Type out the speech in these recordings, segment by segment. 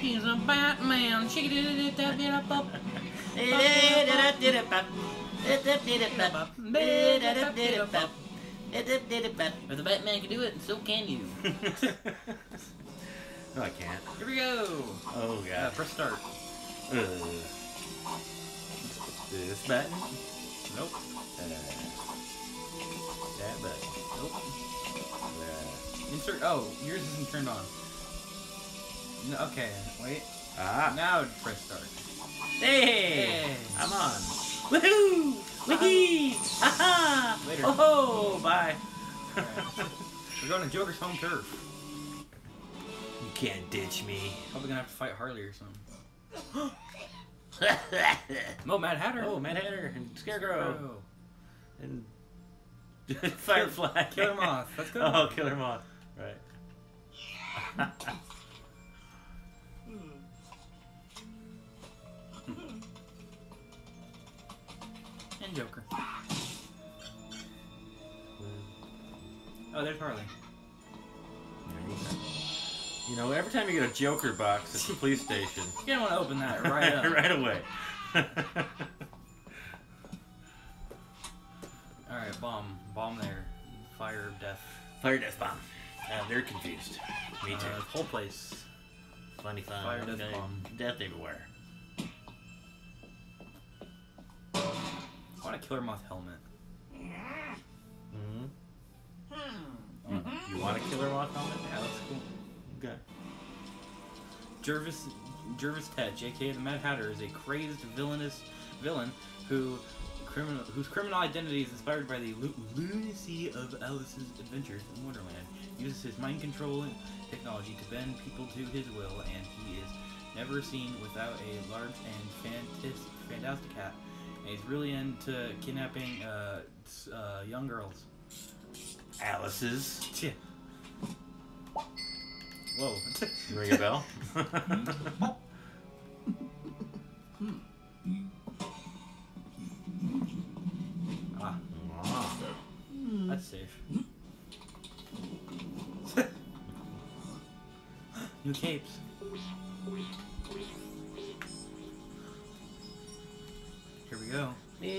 He's a Batman. Shake it, up. If the Batman can do it, so can you. No, I can't. Here we go. Oh, God. Press start. This button? Nope. That button? Nope. Insert. Oh, yours isn't turned on. No, okay, wait. Now press start. Hey! I'm on. Woohoo! Wee! Aha! Later. Oh, bye. Right. We're going to Joker's home turf. You can't ditch me. Probably gonna have to fight Harley or something. No, Mad Hatter. Oh, Mad Hatter and Scarecrow. Oh. And Firefly. Killer Moth. Let's go. Oh, Killer Moth. Right. And Joker. Oh, there's Harley. You know, every time you get a Joker box at the police station, You don't want to open that right up. right away. Alright, bomb. Bomb there. Fire of death. Fire death bomb. They're confused. Me too. Whole place. Funny fun. Fire death bomb. Death everywhere. I want a Killer Moth helmet. Mm-hmm. You want a Killer Moth helmet? Yeah, that's cool. Okay. Jervis Tetch, aka the Mad Hatter, is a crazed villain whose criminal identity is inspired by the lunacy of Alice's adventures in Wonderland. He uses his mind control technology to bend people to his will, and he is never seen without a large and fantastic cat. And he's really into kidnapping young girls. Alice's. Yeah. Whoa. Ring a bell? Ah, Wow. that's safe. New capes. Here we go.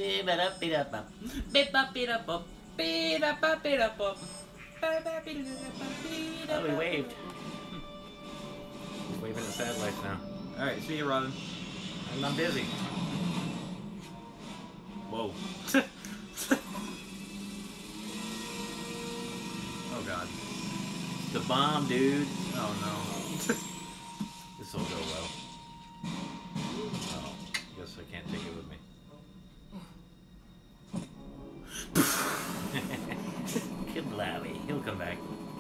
Oh, we waved. He's waving at satellites now. Alright, see you, Robin. I'm busy. Whoa. Oh god. The bomb, dude. Oh no. This will go well. Oh, guess I can't take it with me. Kid Lowy, he'll come back.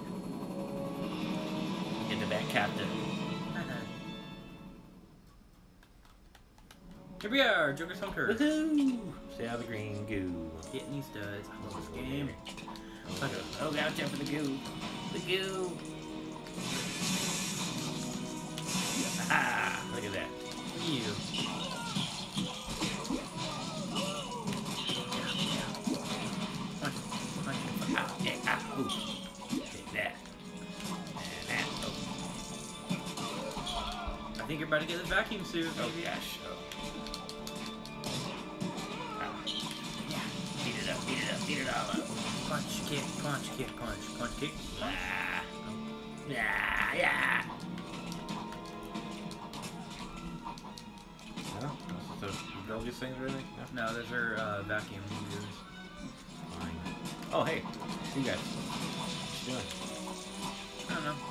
Get the back captain. Here we are, Joker's home turf. Woohoo! Stay out of the green goo. Getting these studs. I love this game. Oh, gotta jump for the goo. The goo. Ah, look at that. You. Ah, yeah, ah, ooh. Take that. And that. Oh, I think you're about to get the vacuum suit. oh gosh. Oh. Ah. Yeah. Beat it up, beat it up, beat it all up. Punch, kick, punch, kick, punch, punch, kick. Ah. Yeah, yeah. No? So, you build these things or anything? No? No, those are vacuum users. Fine. Oh, hey. You guys. What you doing? I don't know.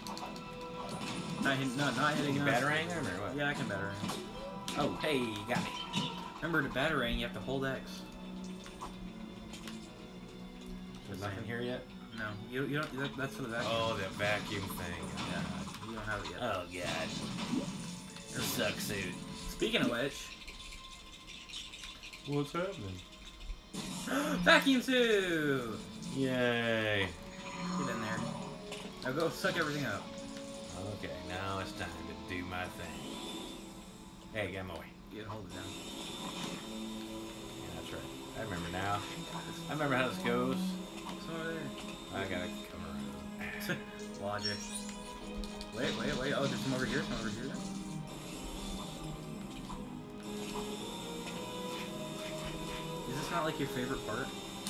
Not hitting You us. batarang them or what? Yeah, I can batarang. Oh, hey, you got me. Remember, to batarang, you have to hold X. There's nothing here yet? No, you don't. That's for the vacuum. Oh, that vacuum thing. Yeah, you don't have it yet. Oh, God. Your suck suit. Speaking of which, What's happening? vacuum suit. Yay. Get in there. Now go suck everything up. Okay, now it's time to do my thing. Hey, get him away. You can hold it down. Yeah, that's right. I remember now. I remember how this goes. It's over there. I gotta come around. Logic. Wait. Oh, there's some over here. Is this not like your favorite part?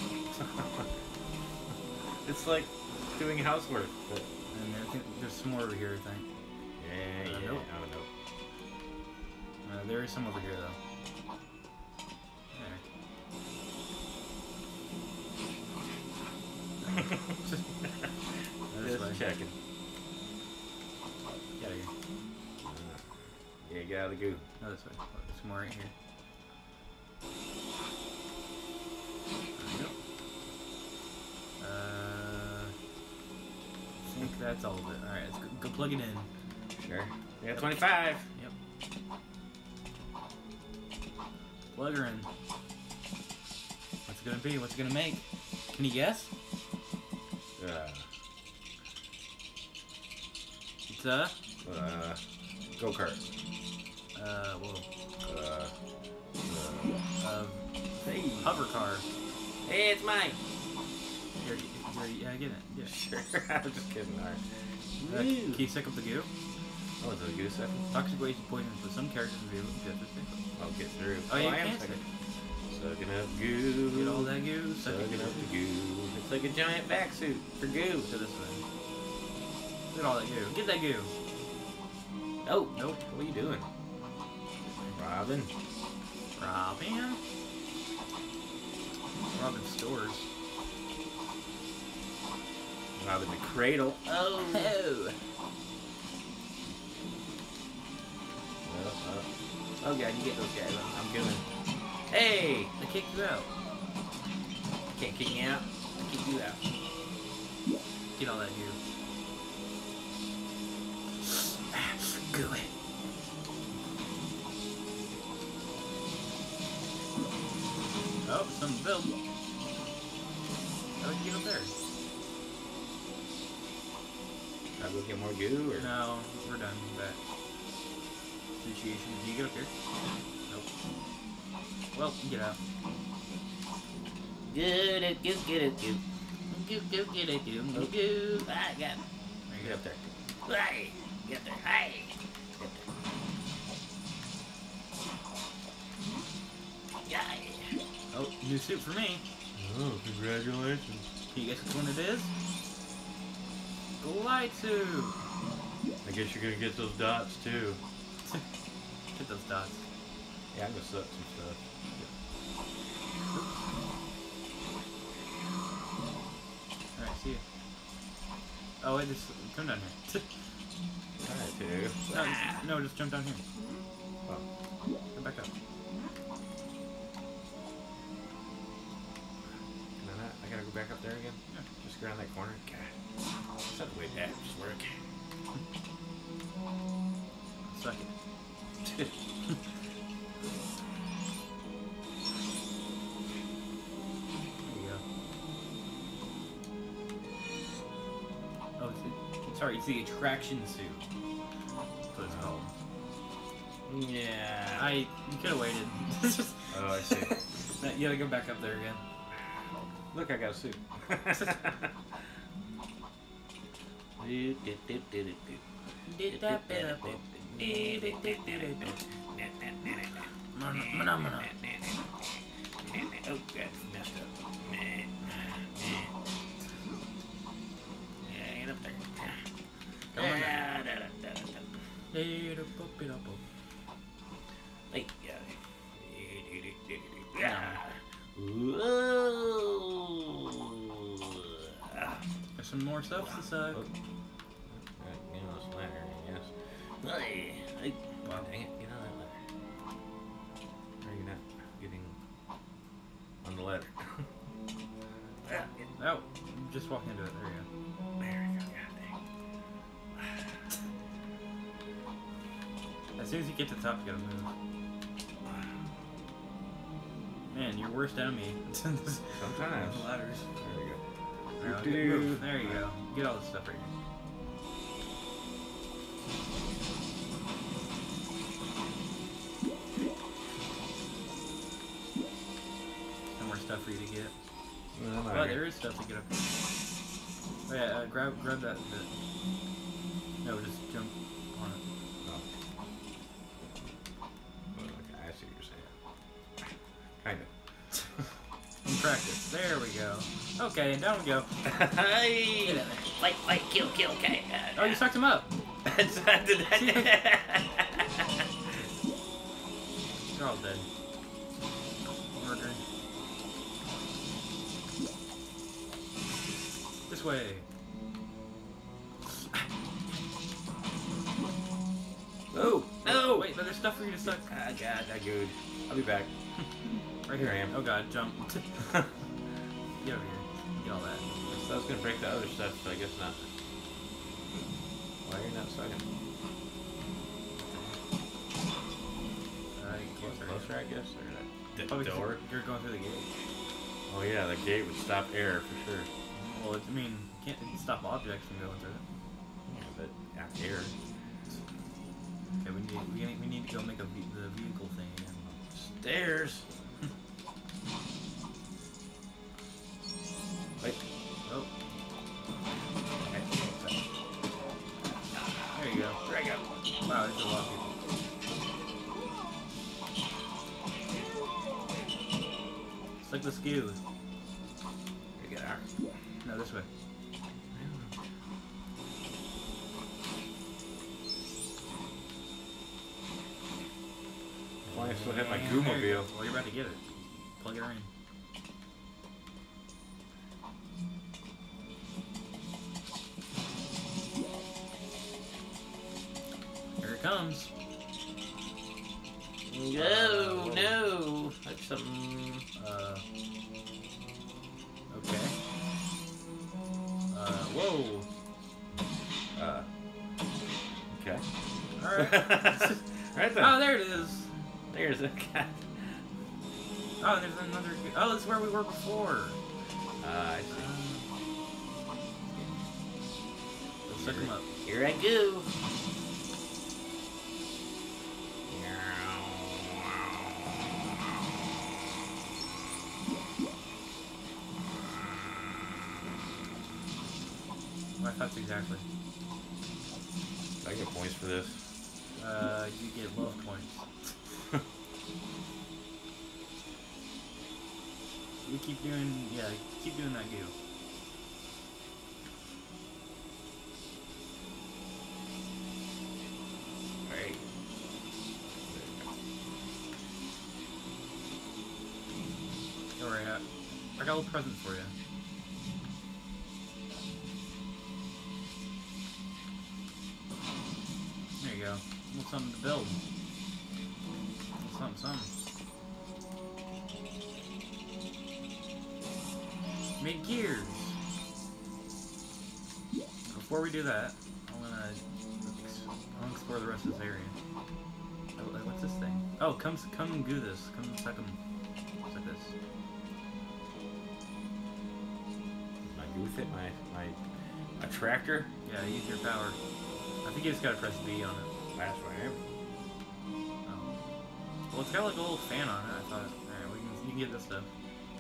It's like doing housework. But... And I think there's some more over here, I think. Yeah. Nope. I don't know. There is some over here, though. Just checking. Get out of here. Yeah, get out of the goo. No, this way. Oh, there's some more right here. There we go. I think that's all of it. Alright, let's go plug it in. Sure. We got 25. Yep. Plug her in. What's it gonna be? What's it gonna make? Can you guess? It's Go-kart. Whoa. Hey. Hover car. Hey, it's mine. Yeah, get it. Yeah. Sure. I'm just kidding. All right. Can you suck up the goo? Oh, is it a goo second? Toxic waste is poisonous, but some characters will be able to get this thing. I'll get through. Oh, yeah, I am you can second. Sucking up goo. Get all that goo. Sucking up the goo. It's like a giant vac suit for goo. To this way. Get all that goo. Get that goo. Oh, nope. What are you doing? Robin. Robin stores. Robin the cradle. Oh. Oh god, you get those guys. I'm good. Hey! They kicked you out. Can't kick me out. I kick you out. Get all that goo. Goo it. Oh, some build. How did you get up there? Should I go get more goo or? No, we're done with that. Appreciation. Can you get up here? Nope. Well, get out. Get it, goo. Get it, goo. I got it. There you Get go. up there. Hey! Get up there. Hey! Get there. Yeah. Oh, new suit for me. Oh, congratulations. Can you guess which one it is? Glide suit. I guess you're gonna get those dots too. Get those dots. Yeah, I'm gonna suck some stuff. Alright, see ya. Oh, wait, just come down here. Alright, too. No, just jump down here. Oh. Come back up. Can I not? I gotta go back up there again? Yeah. Just go around that corner? God. That's not the way that just work. Suck it. There you go. Oh, sorry, it's the attraction suit. That's what it's called. Yeah. You could have waited. Oh, I see. You gotta go back up there again. Look, I got a suit. Oh, that's messed up. Yeah, get up there. Come on. Hey, yeah. Whoa. There's some more stuff to suck. Oh. Get on this ladder, I guess. Hey. Wow, dang it. Get on that ladder. Are you not getting on the ladder? Oh, just walk into it. There you go. There we go. God dang. As soon as you get to the top, you gotta move. Man, your worst enemy. Sometimes. The ladders. There we go. Move. There you go. Get all this stuff right here. No more stuff for you to get. Oh, there is stuff to get up here. Oh yeah, grab that bit. No, No, just jump on it. Oh. Okay, I see what you're saying. Kinda. In practice. There we go. Okay, and down we go. Hey! Fight, fight, kill, kill, okay. Oh, you sucked him up. They're all dead. Murder. This way. Oh! No! Wait, but there's stuff for you to suck. Ah, God, that good. I'll be back. Right Here I am. Oh god, jump. Get over here. Get all that. So I was gonna break the other stuff, so I guess not. Why are you not sucking? You can't Closer, I guess, or that Probably 'cause door. You're going through the gate. Oh yeah, the gate would stop air for sure. Well, I mean, you can't stop objects from going through it. Yeah, but not air. Okay, we need to go make the vehicle thing again. Stairs. Wait. Oh. Okay. There you go. There I go. Wow, there's a lot of people. It's like the skew. Here you go. No, this way. Why I still have my Goomobile? Well, you're about to get it. Plug it in. Here it comes. No, no. That's something. Okay. Whoa. Okay. Alright. Right then. Oh, there it is. There's a cat. Oh, there's another. Oh, this is where we were before. I see. Let's suck him up. Here I go. My thoughts exactly. I get points for this. You get love points. You keep doing, keep doing that goo. Right. Alright, I got a little present for you. There you go. A little something to build. Something. Make gears. Before we do that, I'm gonna explore the rest of this area. Oh, what's this thing? Oh, come and do this. Come suck them. Like this. My goo fit my tractor. Yeah, use your power. I think you just gotta press B on it. That's what I am. Oh. Well, it's got like a little fan on it. I thought. Alright, you can get this stuff.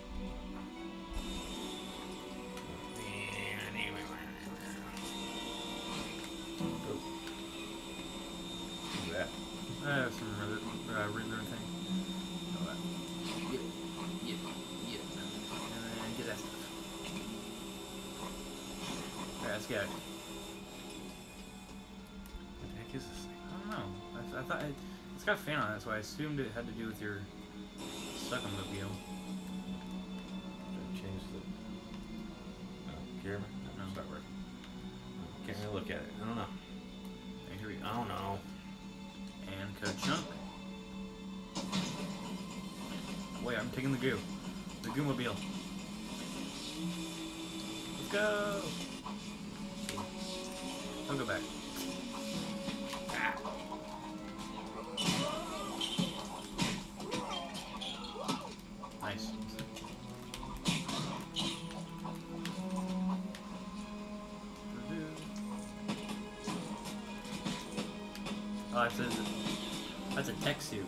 What's that? Some Riddler thing. Oh, get it. And then get that stuff. Alright, let's get it. What the heck is this thing? I don't know. I thought it's got a fan on it, so I assumed it had to do with your suckumobile. Change the. Oh, camera? No, it's not working. Can't really look at it. I don't know. Okay, here we go. I don't know. And ka-chunk. Wait, I'm taking the goo. The Goomobile. Let's go! I'll go back. Ah. Nice. Oh, that's a tech suit.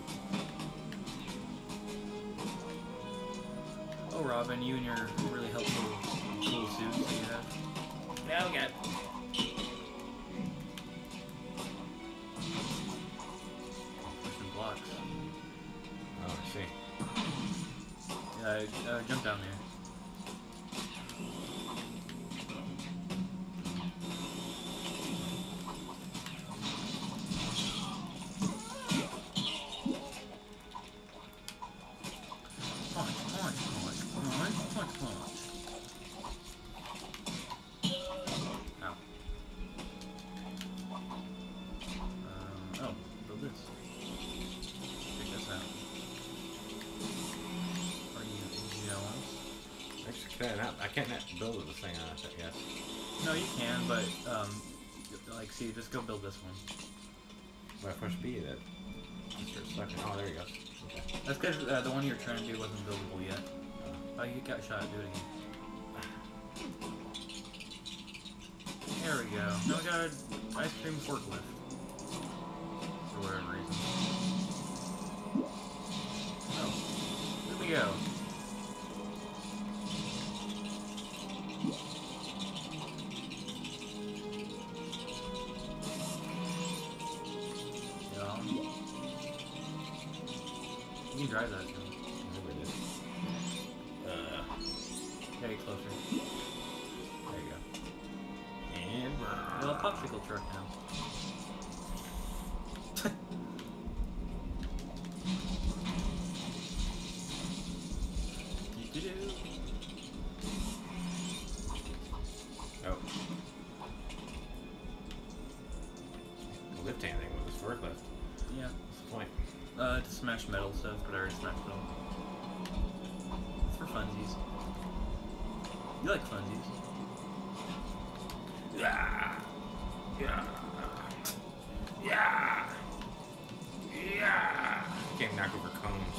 Oh, Robin, you and your really helpful, cool suits that you have. Now we got blocks. Oh, I see. Jump down there. I can't build with this thing on it, I guess. No, you can, but, like, see, just go build this one. When I push B, that starts sucking. Oh, there you go. Okay. That's because the one you were trying to do wasn't buildable yet. Oh, you got shot. Do it again. There we go. Now we got an ice cream forklift. For whatever reason. Oh. Here we go. You can drive that. Whatever it is. Yeah, get closer. There you go. And Well, a popsicle truck now. oh. Lift anything with this forklift. Yeah. What's the point? To smash metal stuff, but I already smashed metal. It's for funsies. You like funsies? Yeah. Yeah. Yeah. Yeah. I can't knock over cones.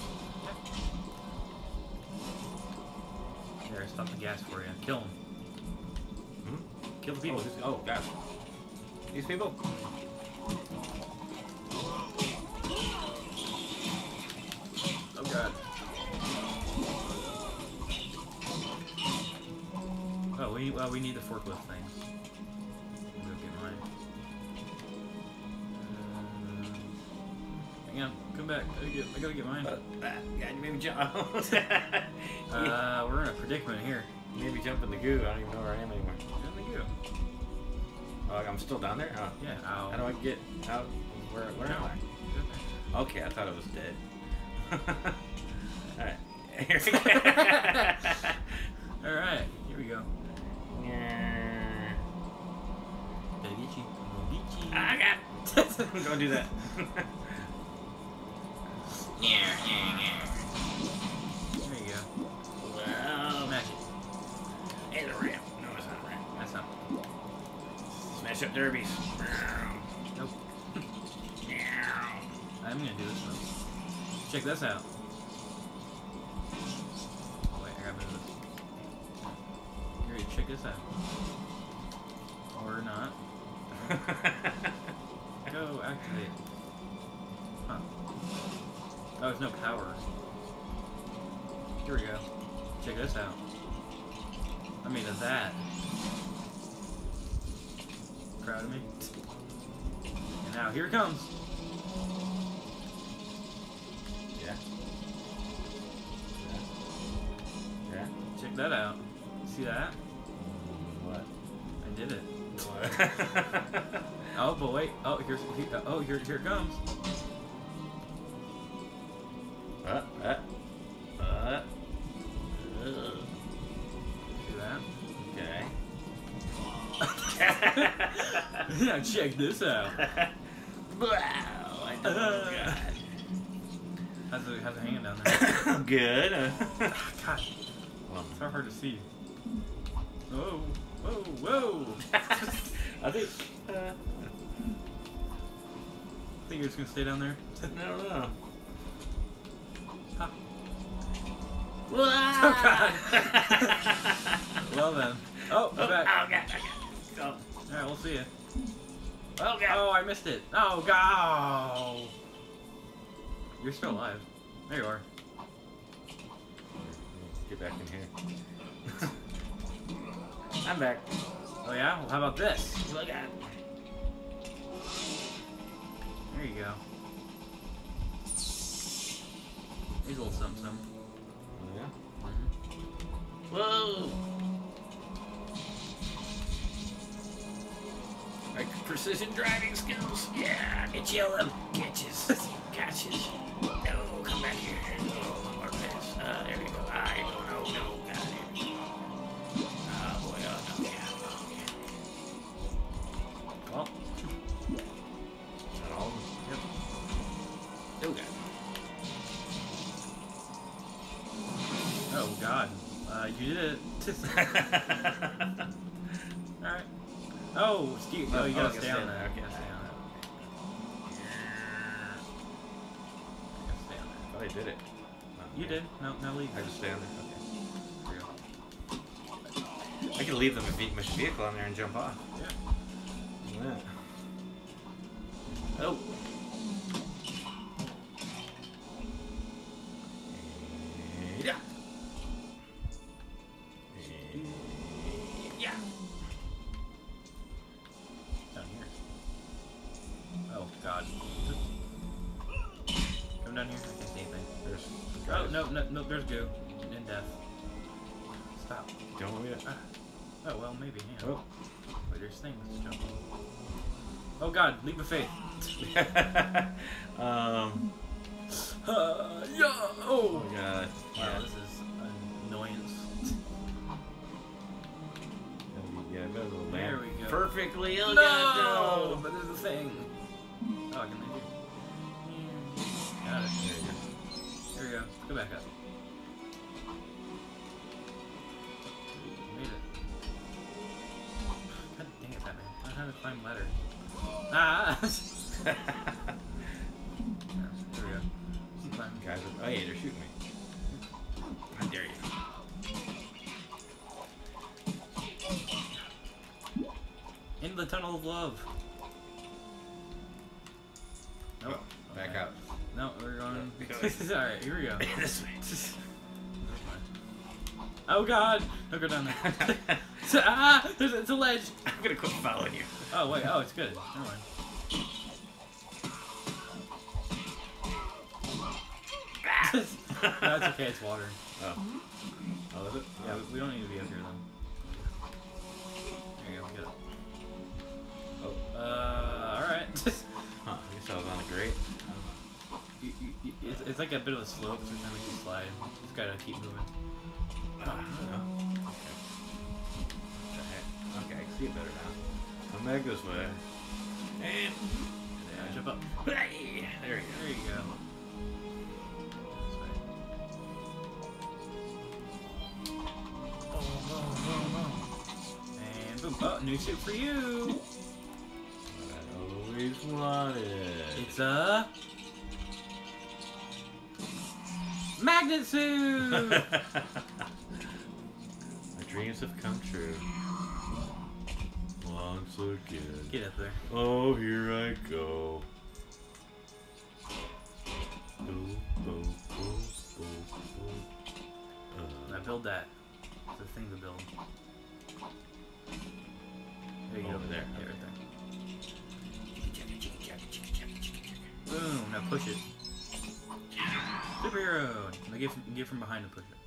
Here, stop the gas for you. Kill him. Hmm? Kill the people. Oh, gosh. These people? Oh god. Oh, we need the forklift thing. I'll go get mine. Hang on, come back. I gotta get mine. God, you made me jump. We're in a predicament here. You made me jump in the goo. I don't even know where I am anymore. There we go. Oh, I'm still down there? Oh. Yeah, ow. How do I get out? Where am I? Okay, I thought it was dead. Alright. Here we go. Alright, here we go. Gotta get you. Ah, God. Don't do that. There you go. Well, Smash it. it's a ramp. No, it's not a ramp. That's not. Smash up derbies. Nope. I'm gonna do this one. Check this out. Oh, wait, I gotta move this. Here, check this out. Or not. Go, activate. Huh. Oh, there's no power. Here we go. Check this out. I made of that. Proud of me? And now, here it comes. Yeah. Yeah. Check that out. See that? What? I did it. What? Oh, but wait. Oh, here it comes. See that? Okay. Now check this out. Wow, I don't know, God. How's it hanging down there? Good. God, Well, it's so hard to see. Whoa, whoa, whoa! I think. Think you're just gonna stay down there? I don't know. Huh. Oh, God. Well then. Oh, we're back. Oh, God. Oh, Alright, we'll see ya. oh, God. Oh, I missed it. Oh, God. You're still alive. There you are. Get back in here. I'm back. Oh yeah? Well, how about this? Look at. There you go. He's a little something. Oh, yeah? Whoa! Like precision driving skills. Yeah, kill him. Catches. Catches. No, come back here. Oh, more fish. There we go. No, got it. Oh, boy, oh, no, yeah. Well, Is that all of them? yep. Okay. Oh God. You did it. Alright. Oh, excuse me. Oh, you gotta stay on that. Okay. You gotta stay on that. You gotta stay on that. Oh, I did it. You did. No, leave. I just stay on there. There you go. Okay. I could leave the vehicle on there and jump off. Yeah. Yeah. Oh. Yeah. Yeah. Down here. Oh God. Come down here. I can't see anything. There's Oh no. There's goo. And death. Stop. Don't want me to. Oh well, maybe. Yeah. Oh. Wait, there's things to jump on. Oh God, leap of faith. Yeah. Yeah. Oh my God. Wow, this is an annoyance. Yeah, better than There land we go. perfectly. Oh No, God, but there's a thing. Oh, I can leave you. Got it. There we go. Go back up. Made it. God dang it, Batman. I don't know how to climb ladders. Ah! There we go. Climb. Guys, oh yeah, they're shooting me. How dare you? Into the tunnel of love. Nope. Oh, back Okay. out. No, we're going. Go. Alright, here we go. This way. Oh God! Don't go down there. Ah! It's a ledge! I'm gonna quit following you. Oh, wait. Oh, it's good. Never mind. No, it's okay. It's water. Oh. Oh, is it? Yeah, we don't need to be up here, though. There you go. Get it. Oh. Alright. Huh. I guess I was on a grate. It's like a bit of a slope, so it's gonna make you slide. Just gotta keep moving. Oh, no. Okay, I can see it better now. Come back this way. And Yeah, jump up. hey, there you There you go. This way. Boom, boom, boom, boom. And boom. Oh, new suit for you. go. What I always wanted. It's a magnet suit. My dreams have come true. Once again. Get up there. Oh, here I go. Boom, boom, boom, boom, boom. Now build that. It's a thing to build. There you go. Over there. Yeah, right there. Boom. Now push it. Superhero. Now get from behind and push it.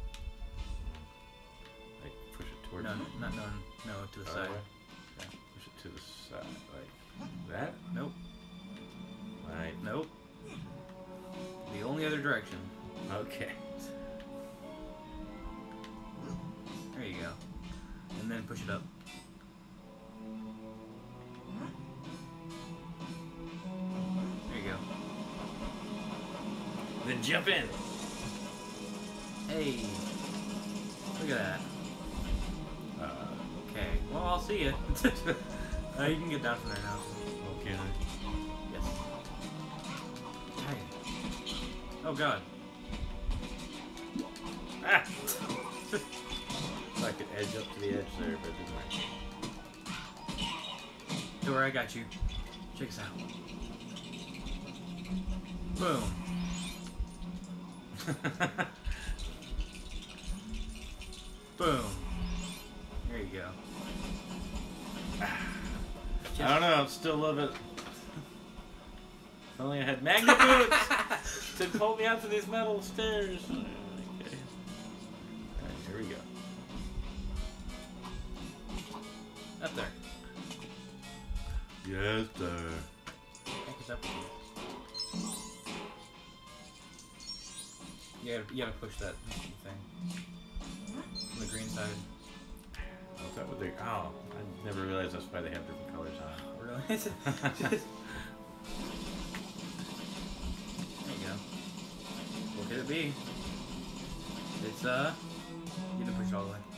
Like, push it towards No, me? no, to the Other side. way? Yeah. Push it to the side, like that? Nope. Right. Nope. The only other direction. Okay. There you go. And then push it up. There you go. Then jump in. Hey. Look at that. Okay. Well, I'll see you. You can get down from there now. Okay. Yes. Hey. Oh God. Ah! So I could edge up to the edge there, but it didn't Don't worry, I got you. Check this out. Boom. work. Boom. There you go. I don't know, I still love it. If only I had magnet boots! To pull me out to these metal stairs. Okay. Alright, here we go. Up there. Yes, sir. Heck is up with you? You gotta push that thing. On the green side. Is that what they... Oh, I never realized that's why they have different colors on. Really? There you go. What could it be? It's, you didn't push it all the way.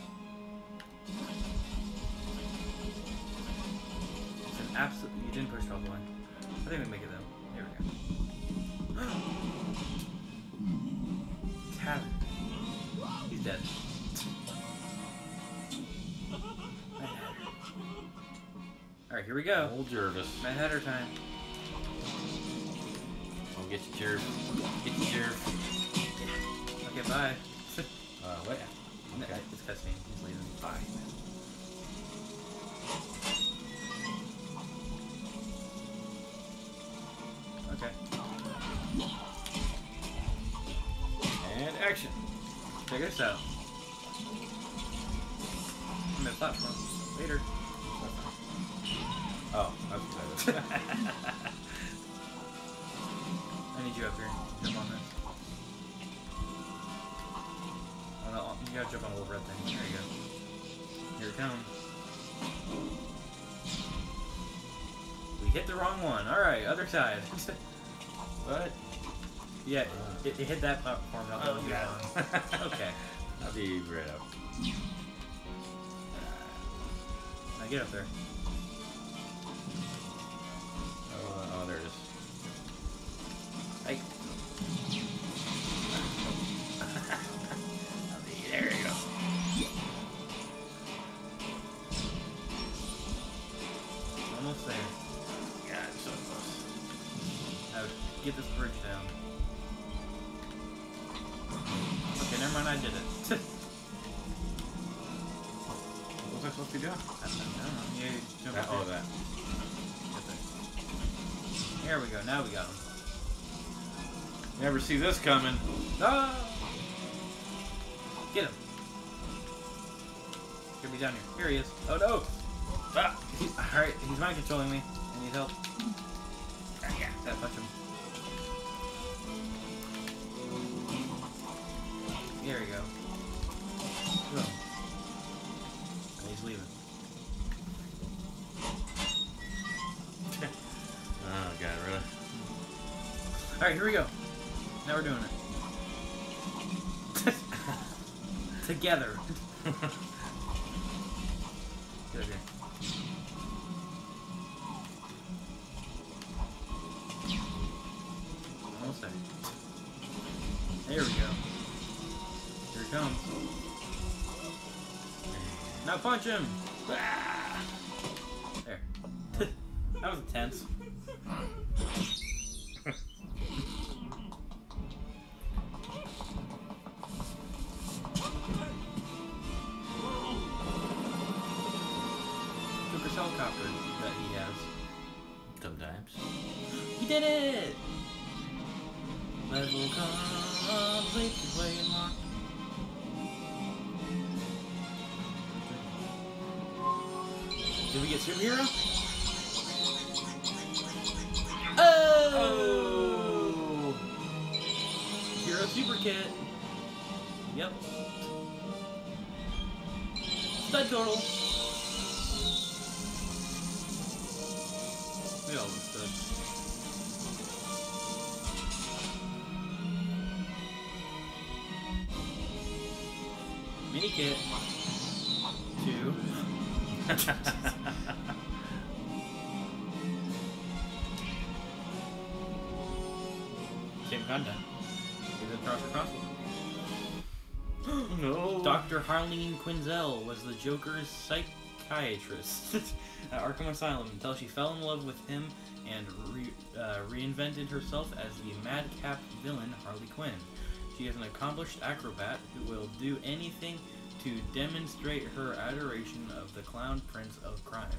It's an absolute... You didn't push it all the way. I think we make it though. There we go. Tavern. He's dead. Alright, here we go. Old Jervis. Mad Hatter time. I'll get you, Jerv. Get you, Jerv. Okay, bye. Wait. No, Okay. it's cutscene. He's leaving. Bye. Okay. And action. Check this out. I'm at platform. Later. Oh, that's exciting. I need you up here. Jump on this. Oh no, you gotta jump on the little red thing. There you go. Here it comes. We hit the wrong one. Alright, other side. What? Yeah, it hit that platform, not the one you were on. Okay. I'll be right up. Now get up there. Oh, there it is. Hey. There you go. Almost there. God, so close. Now get this bridge down. Okay, never mind, I did it. What was I supposed to be doing? I don't know. You jump up Oh, here. that. Get there. There we go, now we got him. Never see this coming. Ah! Get him. Get me down here. Here he is. Oh no! Ah! Alright, he's mind controlling me. I need help. Yeah. Gotta punch him. There we go. Boom. And he's leaving. Oh, God, really? Alright, here we go. Now we're doing it. Together. Get up here. Almost there. There we go. Here it comes. Now punch him! Ah! There. That was intense. Joker's helicopter that he has. Sometimes. We did it! Level complete, play unlocked. Did we get superhero? Oh! Hero super kit. Yep. Stud total. We all the studs. Mini kit. 2. Same content. Is it cross or cross? No. Dr. Harleen Quinzel was the Joker's psychiatrist at Arkham Asylum until she fell in love with him and reinvented herself as the madcap villain Harley Quinn. She is an accomplished acrobat who will do anything to demonstrate her adoration of the clown prince of crime.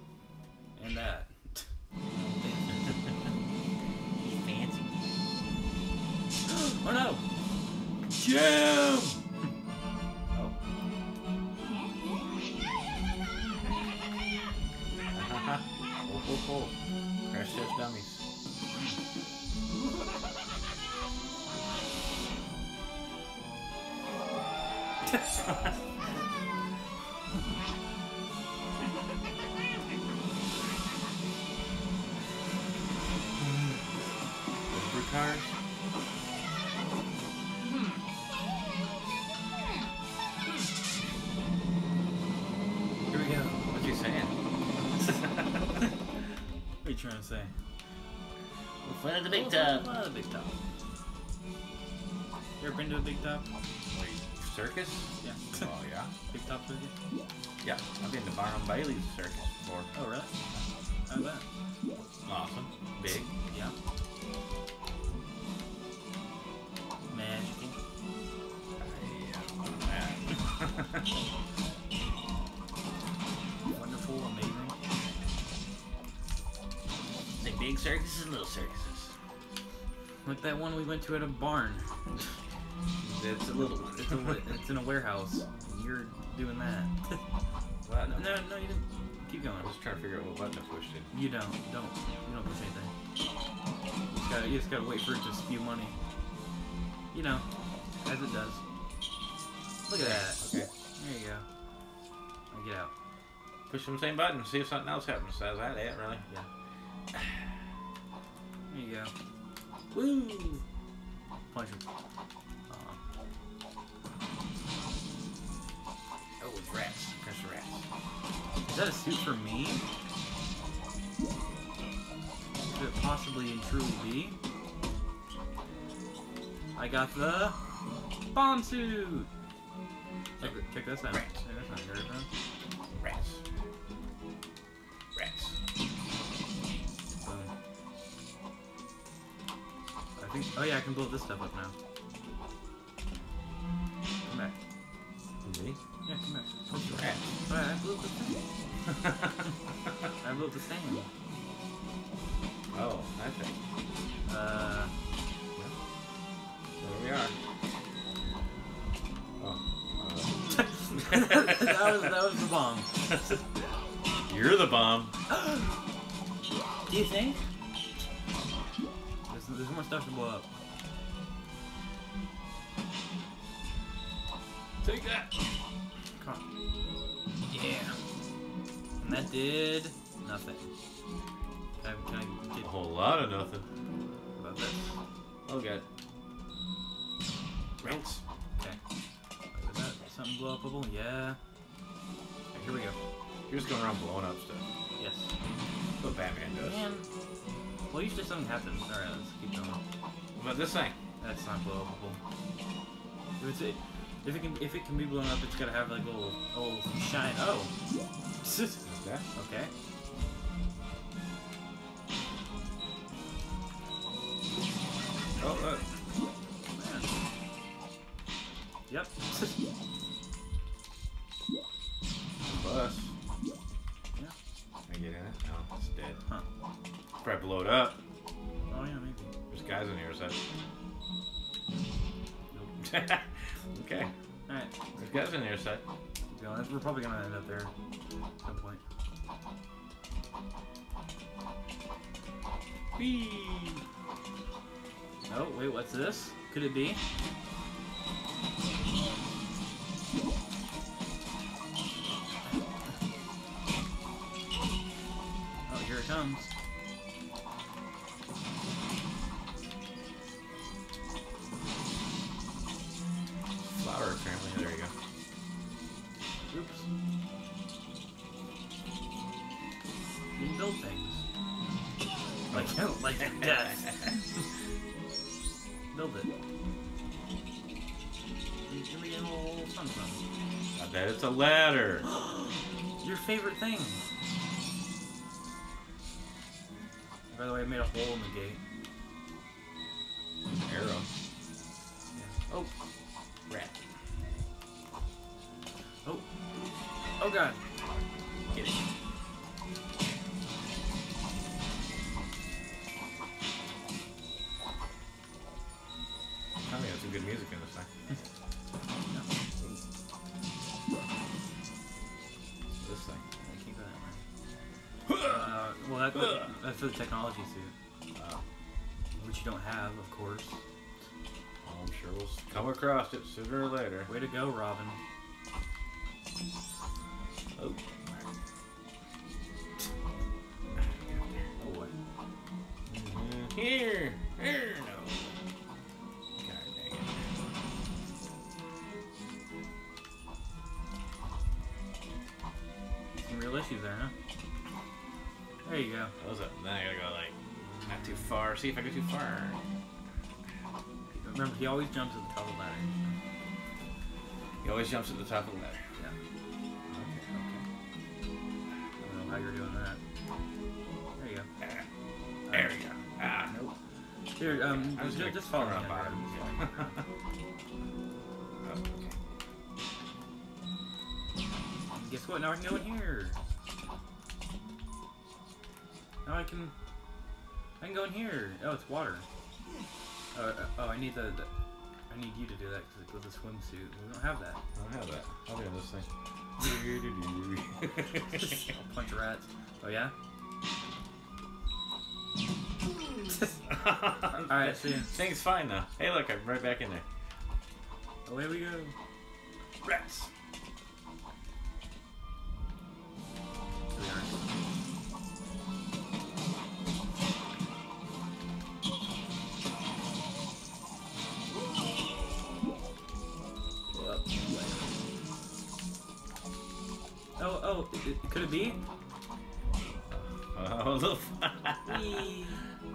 And that. Fancy. Jim! Oh. Oh. Crash Test Dummies. Blue cars. Here we go. What's he saying? What are you trying to say? We're fun at the big tub. Fun at the big top. You ever been to a big top? Wait, circus? Yeah. Oh yeah. Big top circuit? Yeah, I've been to Barnum Bailey's circus before. Oh, really? How's that? Awesome. Big. Yeah. Magical. Wonderful, amazing. The big circuses and little circuses. Like that one we went to at a barn. It's a little one. It's in a warehouse. You're doing that. What? No, you didn't. Keep going. I'm just trying to figure out what button I pushed in. You don't. You don't push anything. You just gotta wait for it to spew money. You know, as it does. Look at that. Okay. There you go. Now get out. Push the same button, see if something else happens. Is that it, really? Yeah. There you go. Woo! Punch him. Oh, it's rats. Press the rats. Is that a suit for me? Could it possibly and truly be? I got the bomb suit! Check this out. Right. Check this out. Hear it, man? Rats. Rats. Boom. I think. Oh yeah, I can blow this stuff up now. Come back. Me? Yeah, come back. Rats. Alright, I blew up the thing. I blew up the stand. Oh, I think. There we are. Oh. that was the bomb. You're the bomb. Do you think? There's more stuff to blow up. Take that! Come on. Yeah. And that did nothing. Can I A get whole lot of nothing. about this? Oh, God. Rats. Okay. Is that something blow upable? Yeah. Okay, here we go. You're just going around blowing up stuff. Yes. That's what Batman does. Man. Well, usually something happens. Alright, let's keep going. What about this thing? That's not blow upable. If it can be blown up, it's gotta have like a little shine. Oh. Okay. Okay. Oh, look. Man. Yep. Bus. Yeah. Can I get in it? No, it's dead. Huh. Probably blow it up. Oh yeah, maybe. There's guys in here, is that? Nope. Okay. Alright. There's guys in here, is that? Keep going. We're probably gonna end up there at some point. Whee! Oh, wait, what's this? Could it be? Oh, here it comes. Flower, apparently. There you go. Oops. You can build things. Like death. Build it. Give me a little something. I bet it's a ladder. Your favorite thing. By the way, I made a hole in the gate. Arrow. Yeah. Oh. Rat. Oh. Oh god. Get it. Tell me, there's some good music in this thing. for the technology suit. Which you don't have, of course. Well, I'm sure we'll come across it sooner or later. Way to go, Robin. Oh. Oh boy. Here! Here! No. God dang it. Some real issues there, huh? There you go. What was that? Now I gotta go, like, not too far. See if I go too far. Remember, he always jumps at the top of the ladder. He always jumps at the top of the ladder. Yeah. Okay. I don't know how you're doing that. There you go. There we go. Ah. Nope. Here, I was just follow me. on bottom. Oh, okay. Guess what? Now I can go in here. Now I can go in here. Oh, it's water. Oh, I need I need you to do that because it goes a swimsuit. We don't have that. I don't have that. I'll do this thing. I'll punch rats. Oh yeah. Alright, see ya. Thing's fine now. Hey, look, I'm right back in there. Away we go. Rats. Here we are. Oh, could it be? Oh, look. Whee.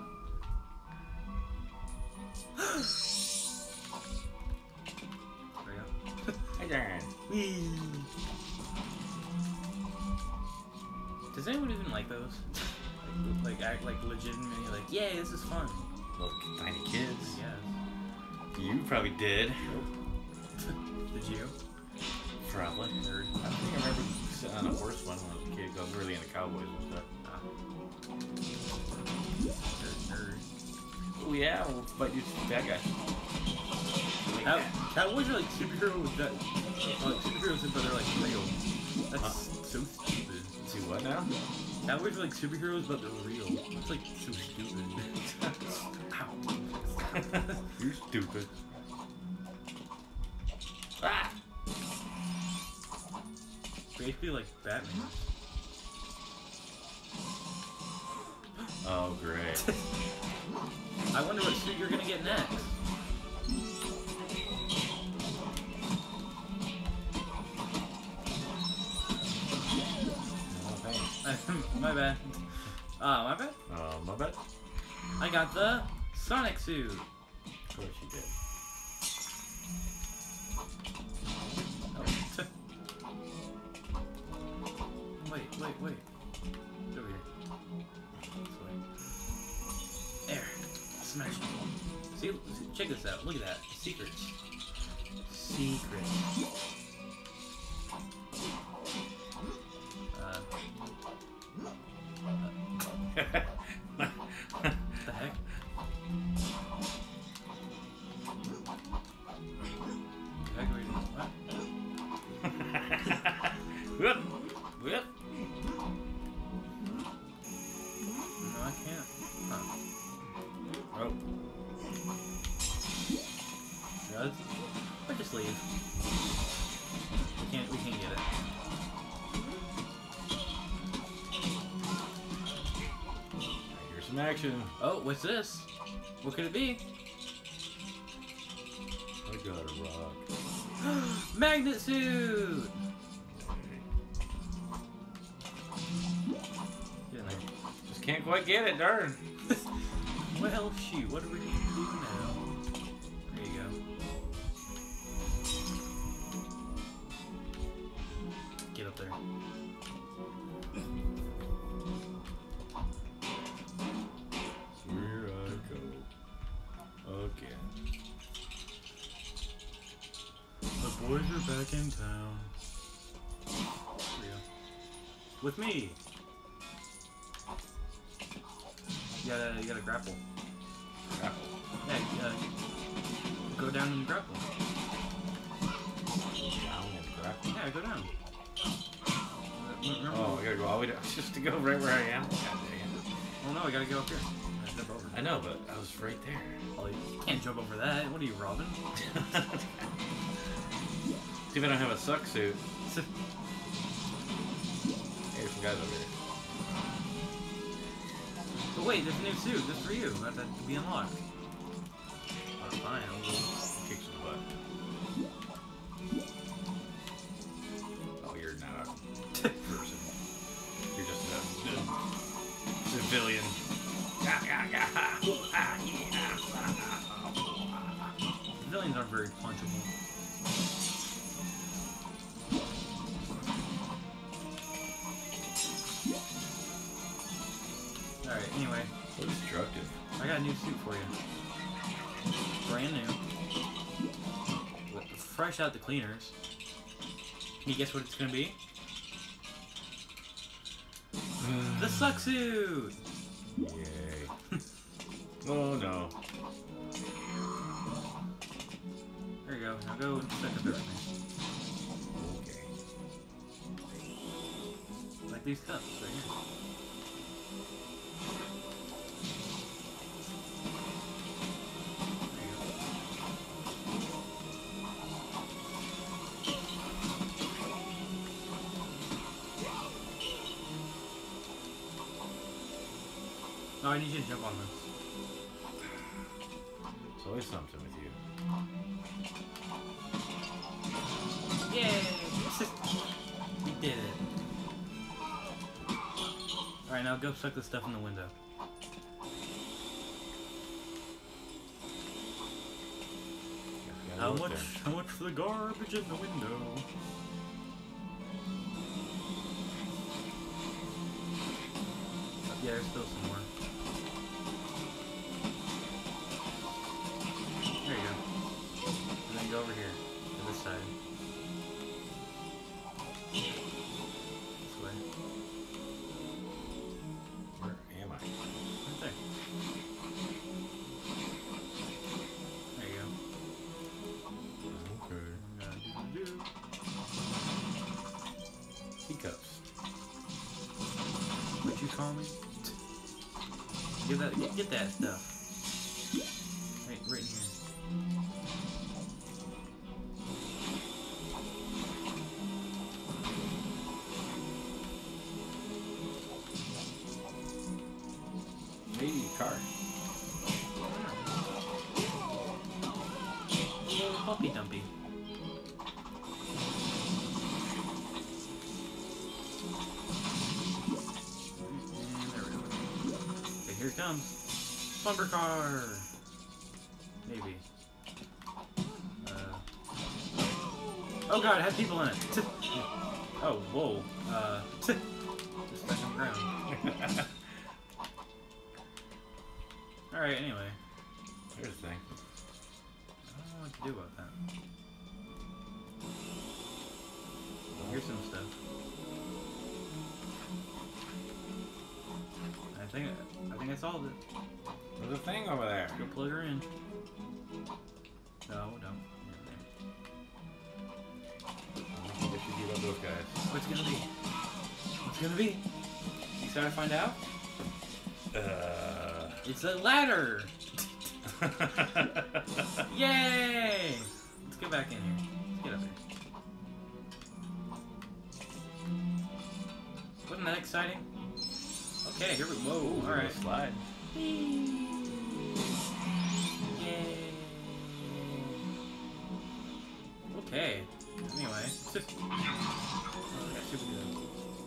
There we go. Hey there. Whee. Does anyone even like those? like act like legitimately like, yay, this is fun. Little tiny kids. Yes. You probably did. Did you? Probably. Nerd. I think I remember sitting on a horse one when I was a kid. 'Cause I was really into cowboys and stuff. Nerd. Oh yeah, we'll fight you bad guys. Like Cowboys are like superheroes that like superheroes but they're like real. That's so stupid. See what now? Cowboys are like superheroes but they're real. It's like so stupid. Ow. You're stupid. Ah! Basically like Batman. Oh great. I wonder what suit you're gonna get next. Oh, thanks. My bad. My bad? Oh, my bad. I got the Sonic suit. Of course you did. Oh. Wait. Get over here. This way. There. Smash it. See, check this out. Look at that. Secrets. What the heck? Whip. Whip. No, I can't. Huh. Oh. Yeah, or just leave. We can't get it. Here's some action. Oh, what's this? What could it be? I got a rock. Magnet suit! Get in there. Just can't quite get it, darn. Well, shoot, what are we gonna do now? There you go. Get up there. Here I go. Again. The boys are back in town. There we go. With me! You gotta grapple. Grapple. Yeah, go down and grapple. Down and grapple. Yeah, go down. Remember? Oh, I gotta go all the way down just to go right where I am. God dang it. Oh no, I gotta go up here. I gotta jump over. I know, but I was right there. Oh, you can't jump over that. What are you, Robin? See if I don't have a suck suit. Hey, there's some guys over here. But wait, there's a new suit just for you. That to be unlocked. Oh, fine. I'll go. Kick some butt. Oh, you're not a person. You're just a civilian. Civilians aren't very punchable. Alright, anyway. So destructive. I got a new suit for you. Brand new. Fresh out the cleaners. Can you guess what it's gonna be? The suck suit! Yay. Oh no. There you go. Now go and suck up everything. Okay. Like these cups right here. No, I need you to jump on this. It's always something with you. Yay! We did it. Alright, now go suck the stuff in the window. How much for the garbage in the window? Yeah, there's still some more. There you go. And then go over here, to this side. This way. Where am I? Right there. There you go. Okay. Do. Teacups. What you call me? Get that stuff. Right in here. Maybe car. Little puppy dumpy. Here it comes. Lumber car. Maybe. Oh god, it had people in it. Oh, whoa. Just stuck on the ground. Alright, anyway. Here's the thing. I don't know what to do about that. Here's some stuff. I think I solved it. There's a thing over there. Go plug her in. No, don't. I guess you beat up those guys. What's it gonna be? What's it gonna be? You excited to find out? It's a ladder! Yay! Let's get back in here. Let's get up here. Wasn't that exciting? Okay, here we go. Whoa, alright. Slide. Yay! Okay. Anyway. That should be good.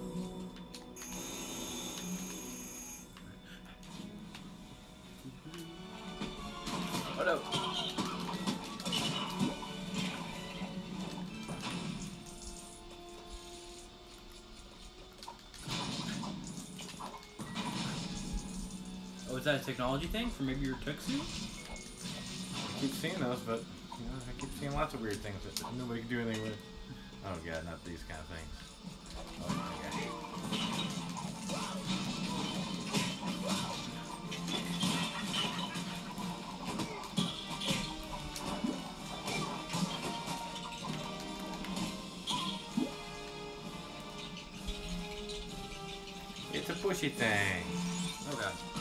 Oh no! Oh, is that a technology thing for maybe your tuxedo? I keep seeing those, but you know, I keep seeing lots of weird things that nobody can do anything with. Oh god, not these kind of things. Oh my gosh. It's a pushy thing. Oh god.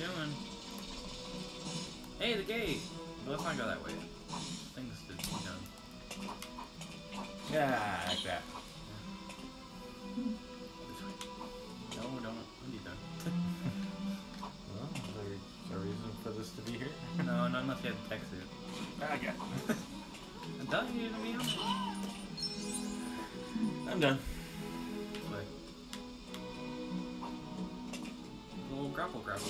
doing? Hey, the gate! But let's not go that way. Things to be done. Yeah, like that. No, don't. What are you doing? Well, is there a reason for this to be here? No, not unless you have the tech suit. Okay. I'm telling you to be honest. I'm done. This way. A little grapple. Grab.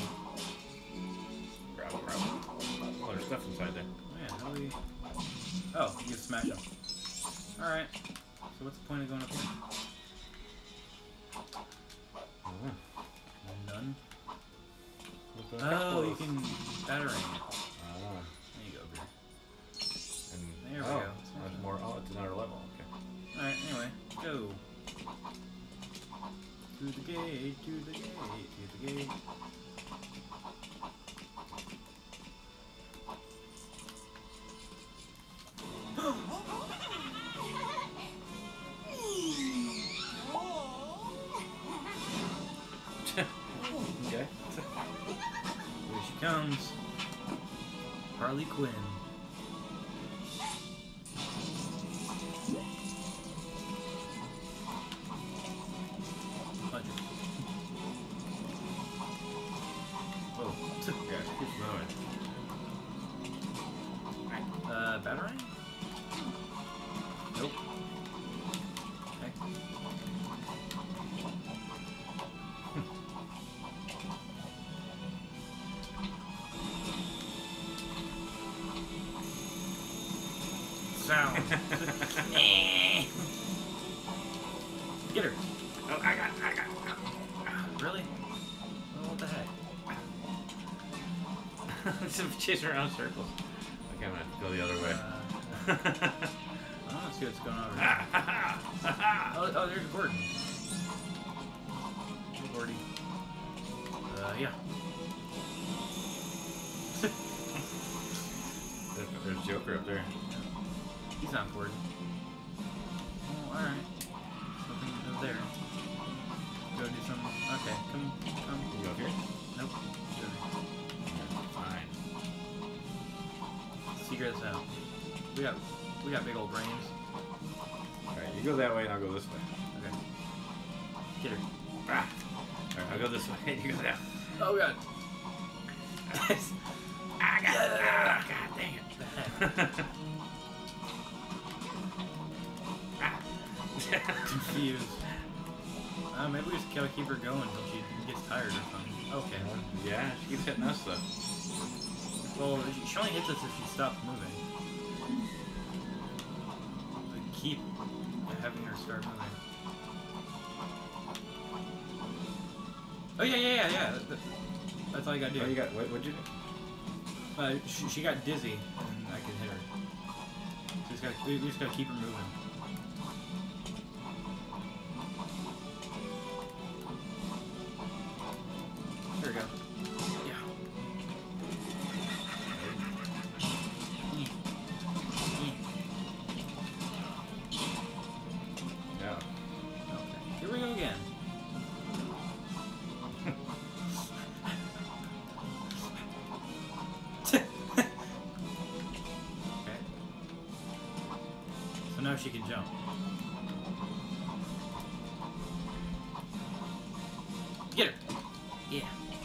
Oh, there's stuff inside there. Oh, yeah, how do we... Oh, you can smash them. Alright. So what's the point of going up here? None. Oh, you can battering it. Ah. There you go, beer. And, There we oh, go. That's more. Oh, it's another level. Okay. Alright, anyway, go. To the gate, to the gate, to the gate. Okay. Here she comes. Harley Quinn. Punch it. Oh. Yeah, keep moving. Batarang? Nope. Okay. Sound. Get her. Oh, I got. Really? Well, what the heck? Just chasing around in circles. Okay, I'm gonna have to go the other way. I don't see what's going on over here. Oh, there's Gordon. Hey, Gordy. Yeah. There's Joker up there. He's not Gordon. Oh, alright. Nothing over there. Go do something. Okay, come. You go up here? Nope. Go there. Fine. Secret us out. We got big old brains. Alright, you go that way and I'll go this way. Okay. Get her. Ah. Alright, I'll go this way and you go that way. Oh god. I got. God dang it. Confused. Maybe we just gotta keep her going until she gets tired or something. Okay. Yeah, she keeps hitting us though. Well, she only hits us if she stops moving. We keep having her start moving. Oh yeah. That's all you gotta do. Oh, you got. What'd you do? She got dizzy, and I could hit her. We just gotta keep her moving. There we go. Yeah. Yeah. Okay. Here we go again. Okay. So now she can jump. Get her. Yeah.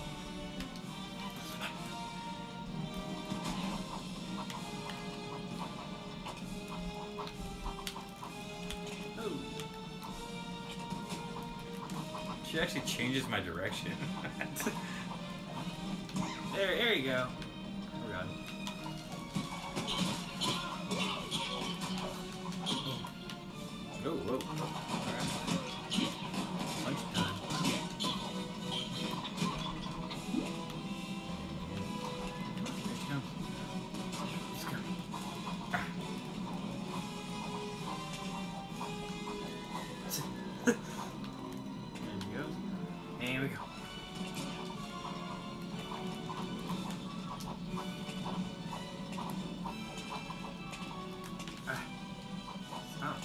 Oh. She actually changes my direction. There you go. Oh god. Oh, whoa. Alright. Punch time. Here she comes. She's coming. Ah. There she goes. And we go. Ah. Stop.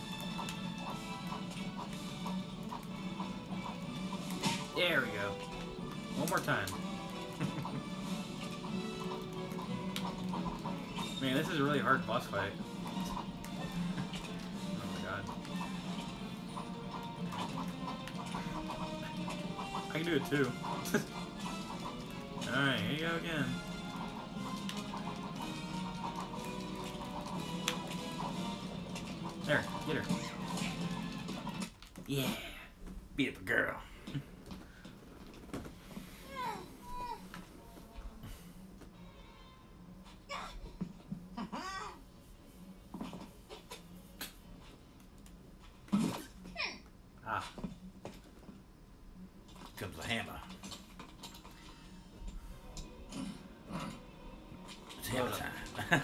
There we go. more time. Man, this is a really hard boss fight. Oh my god. I can do it too. Alright, here you go again. There, get her. Yeah. Beat up a girl. Ah. Comes the hammer. It's hammer time.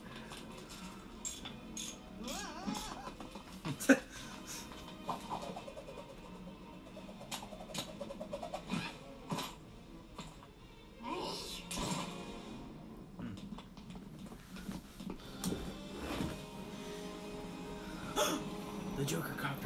The Joker copter.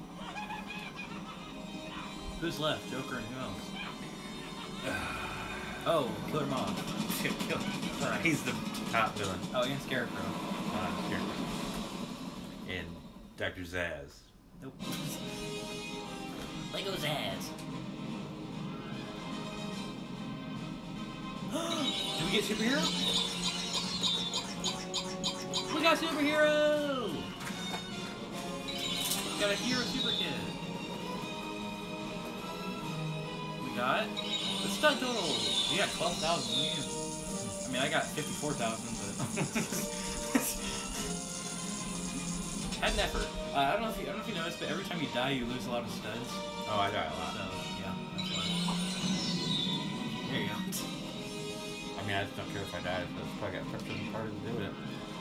Who's left? Joker and who else? Oh, Killer Moth. Sorry. He's the top villain. Oh, and Scarecrow. Here. And Dr. Zaz. Nope. Lego Zaz. Do we get superhero? We got superhero! We got a hero super kid. We got the stud total. We got 12,000. I mean, I got 54,000, but had an effort. I don't know if you noticed, but every time you die, you lose a lot of studs. Oh, I die a lot. So yeah, that's fine. There you go. I mean, I just don't care if I die. That's probably got something part to do with it.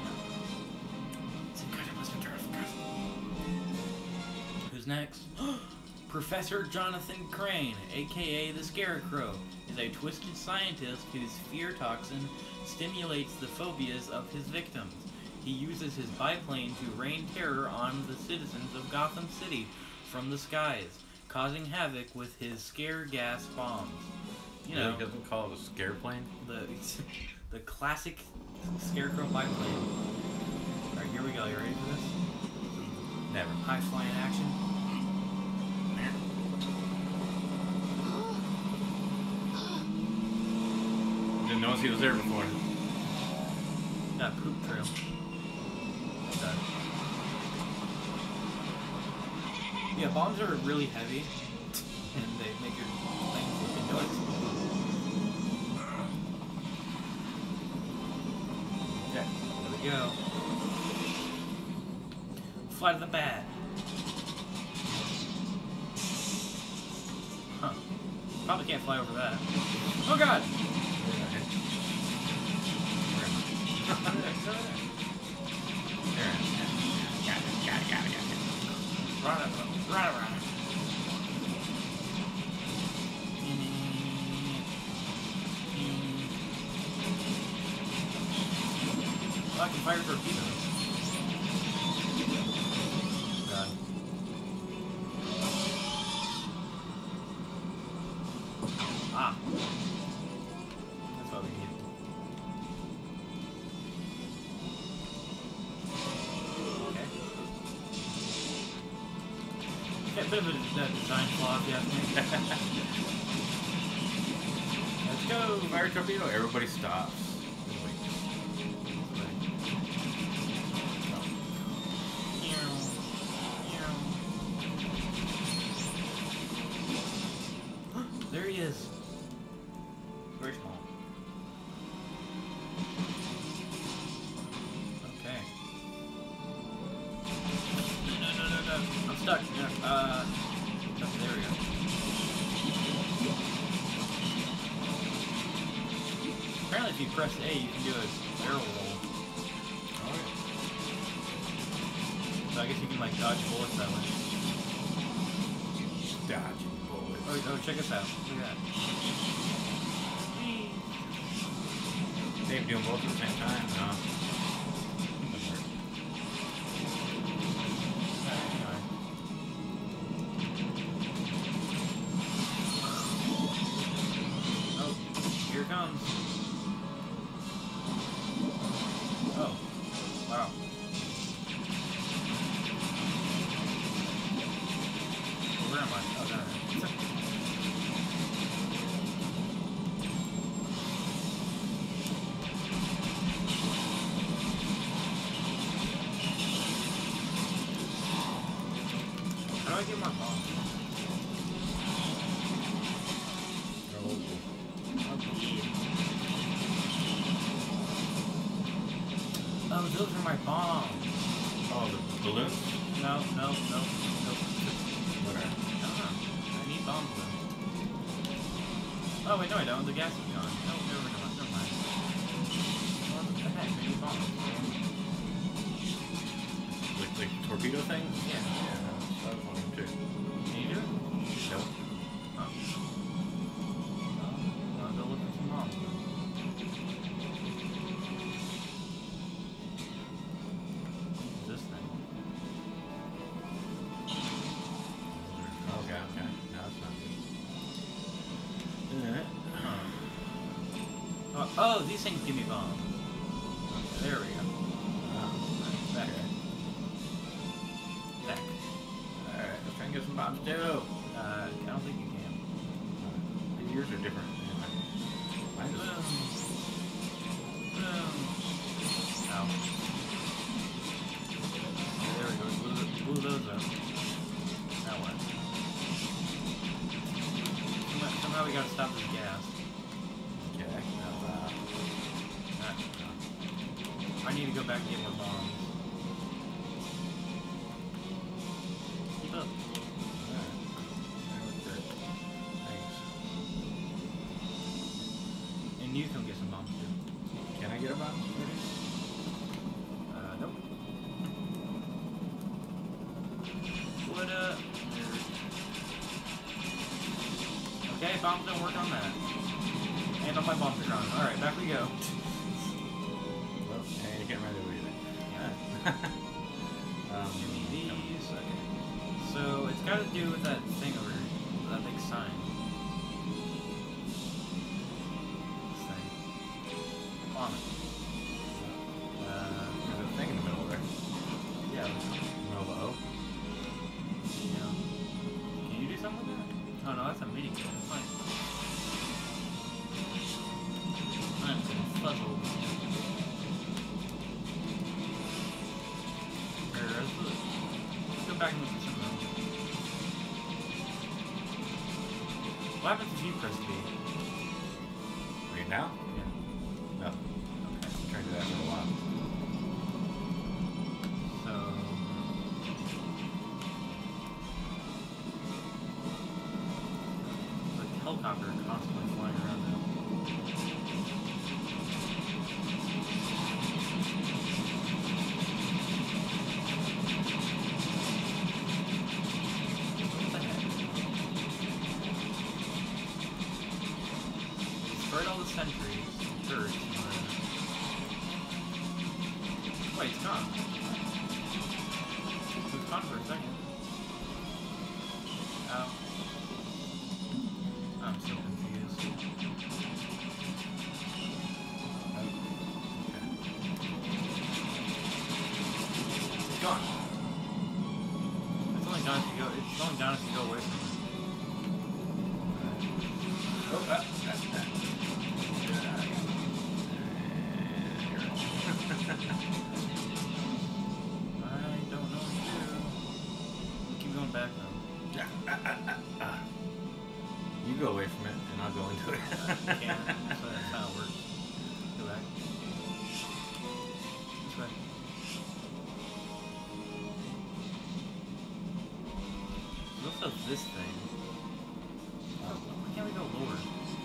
It's incredible, Mr. Turf. Who's next? Professor Jonathan Crane, aka the Scarecrow, is a twisted scientist whose fear toxin stimulates the phobias of his victims. He uses his biplane to rain terror on the citizens of Gotham City from the skies, causing havoc with his scare gas bombs. You know, He doesn't call it a scare plane? the classic Scarecrow biplane. Alright, here we go. You ready for this? Never. High flying action. Didn't notice he was there before. Got a poop trail. Okay. Yeah, bombs are really heavy, and they make your planes look invincible. Okay, there we go. Fly to the bat. Huh. Probably can't fly over that. Oh god! Right around. Oh, I can fire torpedoes. God. Ah. That's what we need. Okay. Yeah, a bit of a design flaw, if you ask me. Let's go! Fire torpedo. Everybody stops. There he is. Very small. Okay. No. I'm stuck. Okay, there we go. Apparently if you press A, you can do a barrel roll. So I guess you can like dodge bullets that way. Dodging bullets. Oh, check us out. Look at that. They doing both at the same time, huh? do I get more bombs? Oh, Oh, those are my bombs. oh, the balloons? No. What are? I don't know. I need bombs though. Oh wait, no I don't. The gas is gone. No, never mind. What the heck? I need bombs. Like torpedo things? Yeah. Yeah, I was wondering too. Can you do it? Nope. Oh. Well, I'll go look for some bombs then. This thing. Okay. No, that's not good. Oh, these things give me bombs. Okay, there we go. Back. Back. Alright, let's try and get some bombs too. I don't think you can. Yours are different. Mine Boom. is. Boom. Ow. There we go. Blew those up. Now what? Somehow we gotta stop this gas. Okay. I need to go back and get more bombs. Keep up. Thanks. And you can get some bombs too. Can I get a bomb? Nope. What Okay, bombs don't work on that. And all my bombs are gone. Alright, back we go. Well, and you can't run away with it. Give me these. Okay. So it's got to do with that thing over here. That big sign. This thing. On it. There's a thing in the middle there. Yeah. Nova O. Yeah. Can you do something with that? Oh no, that's a mini kit. That's fine. I'm confuzzled. Here, let's go back and look at some of them. What happens if you press B? Right now? Yeah. No. Okay. I'm trying to do that for a while. So. The helicopter constantly flying around now. What the heck? Destroyed all the sentries, turrets, wait, it's gone. It was gone for a second. Ow. I'm so confused. It's gone. It's only gone if you go. It's only gone if you go away from it. Oh, I don't know what to do. Keep going back though. You go away from it, and I'll go into it. I can't. So that's how it works. Go back. This way. What's up this thing? Oh, why can't we go lower?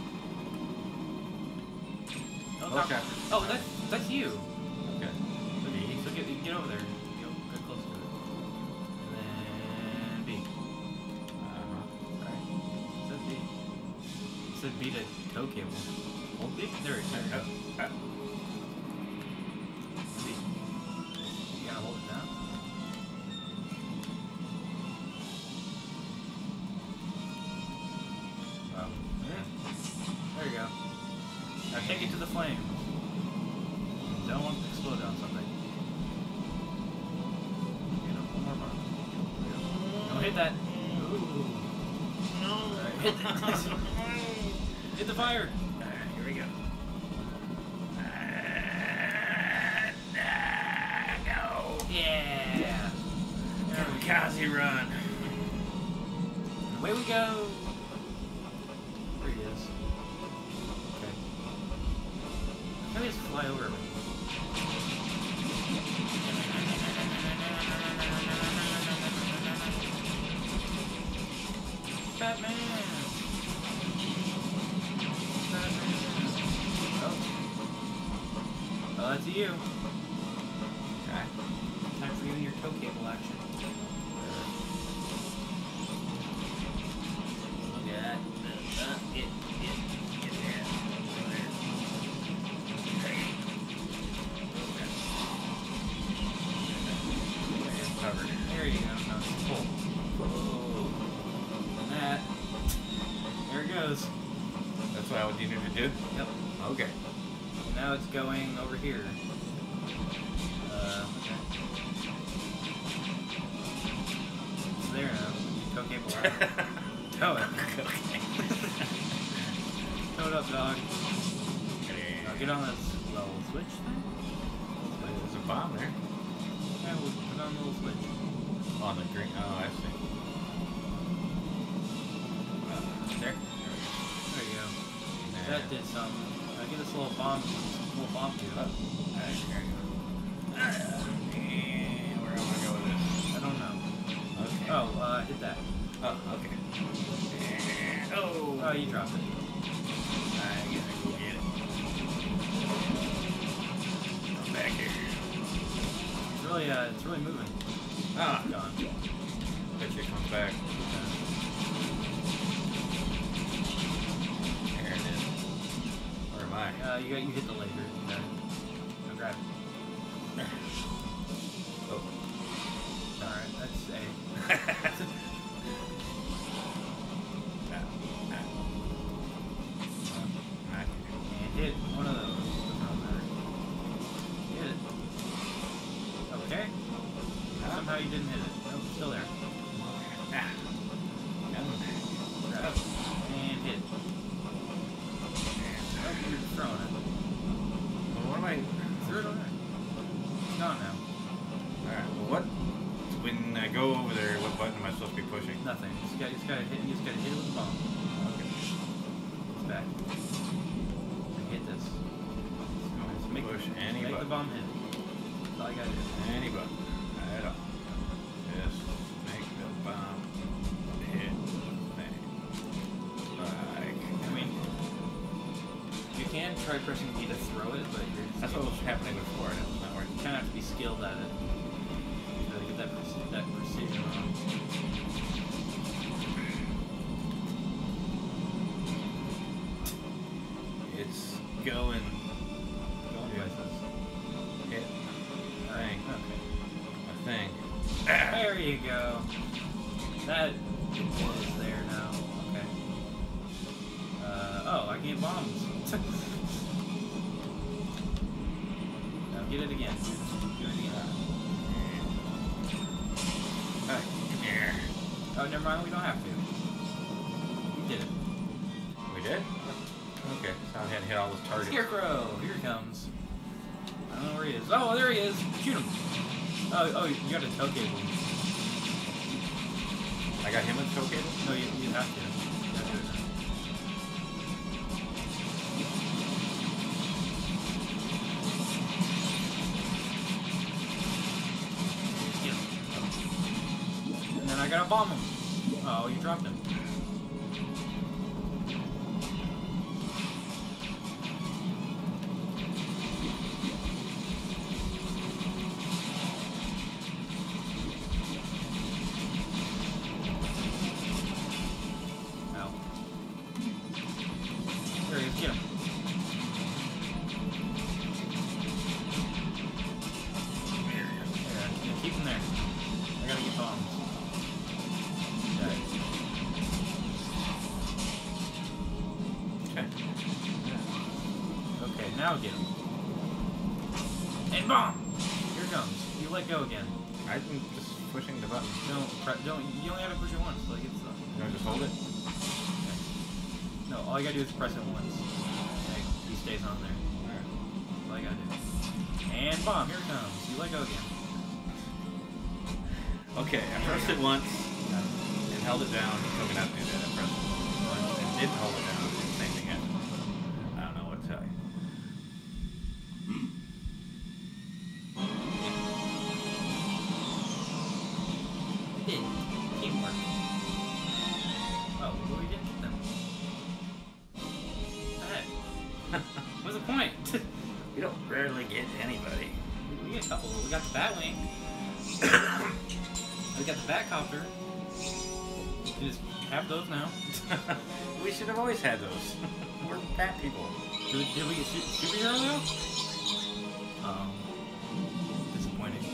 Okay. Oh, that's you. Okay. So get over there. Get close to it. And then B. Alright. It said B. It said B to tow cable. Hold B? There it is. There it goes. B. You gotta hold it down. Oh. There you go. Now take it to the flames. Don't want to explode on something. You know, one more bar. Don't hit that. Ooh. No. Alright, hit that. Hit the fire. Alright, here we go. No. Yeah. There we go. Kamikaze run. Away we go! There he is. Okay. Maybe just fly over me. Batman! Batman! Oh. Oh, that's you. Okay. Time for you and your tow cable action. Yeah. Get there. Go there. Covered. There you go. No, it's full. Whoa. And that. There it goes. That's what you need to do? Yep. Okay. Now it's going over here. Okay. It's there now. Tow cable out. Tow it. Tow it up, dog. Now get on this little switch thing. There's a bomb there. Yeah, we'll put on the little switch. On the green. Oh, I see. There. There you go. Nah. That did something. Now get this little bomb too. Alright, here I go. And where do I go with this? I don't know. Okay. Oh, hit that. Oh, okay. And, Oh, you dropped it. I gotta go get it. Come back here. It's really moving. Ah, Gone. bet you come back. There it is. Where am I? You hit the laser. You got it. Now grab it. Oh. Alright, that's A. And hit one of those. Doesn't matter. Hit it. Okay. Somehow you didn't hit it. Nope, still there. Grab it. And hit it. Oh, you're throwing it. Well, what am I? Threw it away. It's gone now. Alright, well, what? When I go over there, what button am I supposed to be pushing? Nothing. You just gotta hit it with the bomb. Okay. It's back. Hit this. Just make Push any the button. bomb hit. That's all you gotta do. Any button. At all. Just make the bomb hit thing. Like. I mean, you can try pressing B to throw it, but you're just, That's what was happening before, and it was not working. you kind of have to be skilled at it. You gotta get that precision on. It's going. Going Yeah. places. Hit Alright, thing. okay. A thing. There you go. That is there now. Okay. Oh, I get bombs. Now get it again. Do it again. Alright, come here. Oh, never mind. We don't have to. We did it. We did? Okay, so I had to hit all those targets. Scarecrow. Here he comes. I don't know where he is. Oh, there he is. Shoot him. Oh, you got a tow cable. I got him in tow cable? No, you have to. You have to do it now. Get him. And then I gotta bomb him. Oh, you dropped him. Ow. There he is. Get him. Yeah, keep him there. I gotta get bombs. Okay. Okay. Okay, now get him. And bomb! Here it comes. You let go again. I'm just pushing the button. Don't, you only have to push it once, so it gets stuff. You want to just hold it? No, all you gotta do is press it once. Okay, he stays on there. Alright. That's all you gotta do. And bomb, here it comes. You let go again. Okay, I pressed it once, and held it down, he told me not to do that. I pressed it and didn't hold it down. The same thing happened. I don't know what to tell you. We did. Teamwork. Oh, well, we didn't get them. What the heck? What's the point? We don't rarely get anybody. We get a couple. We got the Batwing. We got the Batcopter. We just have those now. We should have always had those. We're fat people. Did we get superhero now? Disappointing.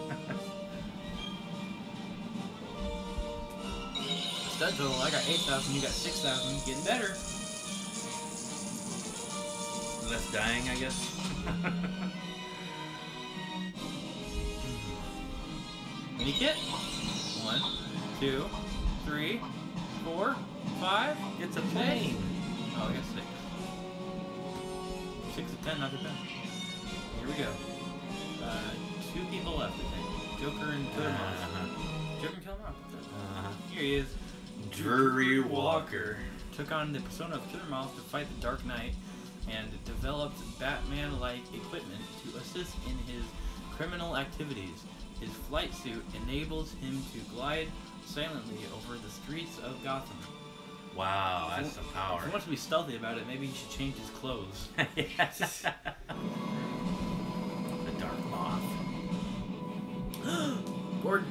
Stud total, I got 8,000, you got 6,000. Getting better. Less dying, I guess. Mini kit. 1, 2, 3, 4, 5. It's a plane. Oh, I got 6. 6 of 10, not too bad. Here we go. 2 people left, I think. Joker and Killer Moth. Joker and Killer Moth. Here he is. Drury Walker. Took on the persona of Killer Moth to fight the Dark Knight and developed Batman-like equipment to assist in his criminal activities. His flight suit enables him to glide silently over the streets of Gotham. Wow, that's the power. If he wants to be stealthy about it, maybe he should change his clothes. Yes. The Dark Moth. Gordon.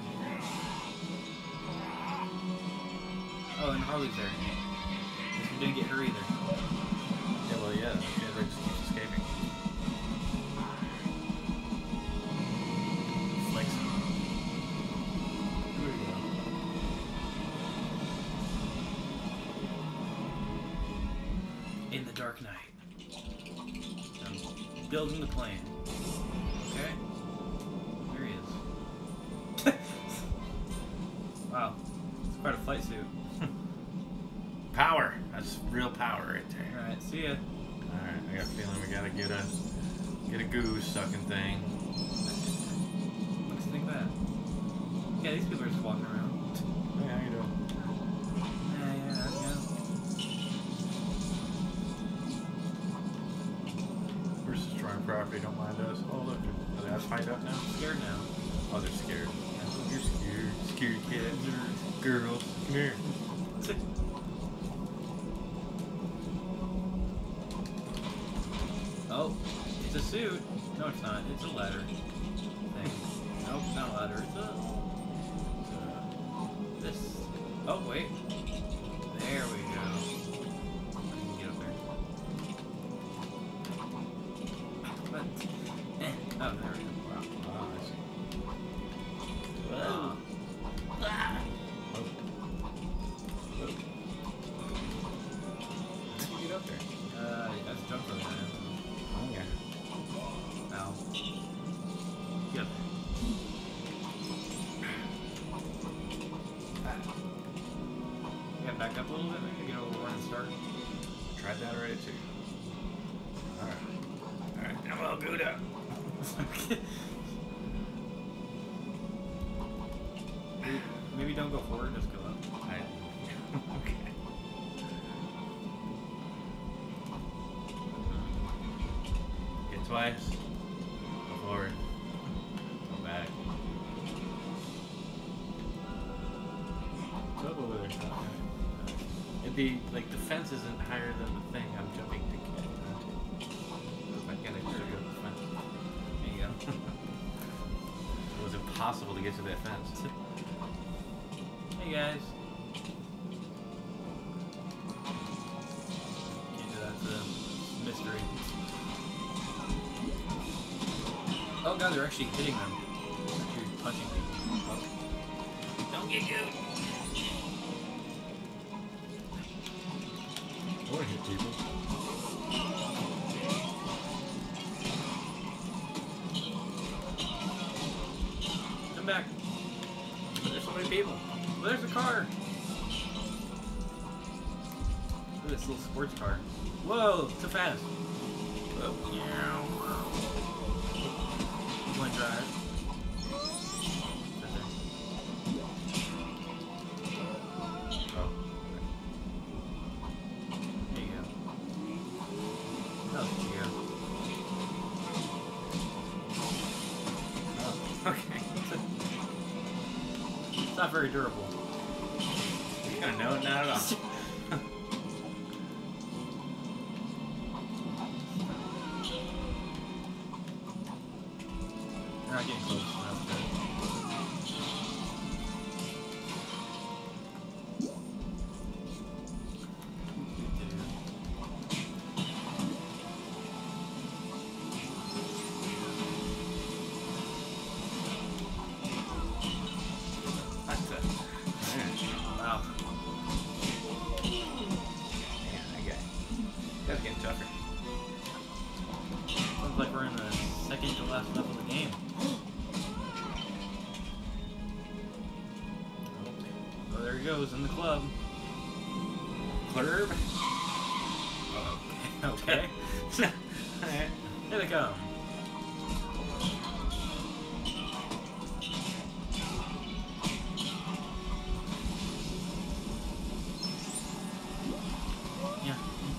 Oh, and Harley's there. Guess we didn't get her either. Yeah, well, yeah. She just keeps escaping. Flexing. Here we go. In the Dark Knight. I'm building the plane. Okay? There he is. Wow. It's quite a flight suit. Power. That's real power right there. Alright, see ya. Alright, I got a feeling we gotta get a goose sucking thing. What do you think of that? Yeah, these people are just walking around. Hey, how you doing? Yeah. We're just destroying property, don't mind us. Oh, look, are they all tied up now? Scared now. Oh, they're scared. You're scared. Scared kids or girls. Come here. Oh, it's a suit. No, it's not. It's a ladder thing. Nope, not a ladder. It's a this. Oh, wait. There we go. I can get up there. But, oh, there we go. Wow. Oh, I see. Whoa. Ah! Oh. Oh. How did you get up there? That's jump rope. Oh, yeah. Ow. Get up there. Yeah, back up a little bit, maybe get a little run and start. Tried that already, too. Alright. Alright, I'm all good up. Maybe don't go forward, just go up. Okay. Hit twice. Go forward. Go back. What's up over there? Like the fence isn't higher than the thing I'm jumping to get onto. I gotta go to the fence. There you go. It was impossible to get to that fence. Hey guys. Can't do that, it's a mystery. Oh god, they're actually hitting them. Actually punching people. Oh. Don't get good. Or hit people. Come back. There's so many people. Oh, there's a car. Look at this little sports car. Whoa, so fast. Oh, yeah. You want to drive? Right It's not very durable. You don't know it, not at all. They're not getting close. That's good. That's it. Wow. Man, that guy. That's getting tougher. Looks like we're in the second to last level of the game. Oh, there he goes in the club. Club. Okay. Here they come. Yeah.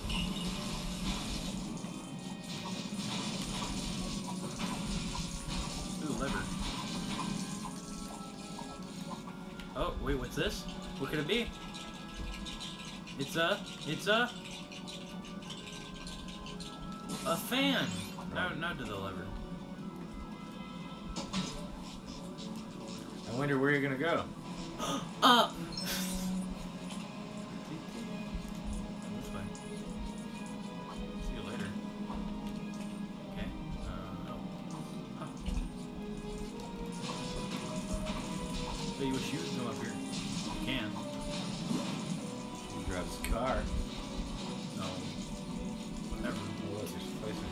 Ooh, lever. Oh, wait, what's this? What could it be? It's a fan. No to the lever. I wonder where you're gonna go. Up. This way. See you later. Okay. Oh. Huh. But you wish you could go up here. You can. You grab his car. No. Whatever. Well, what's his place anymore?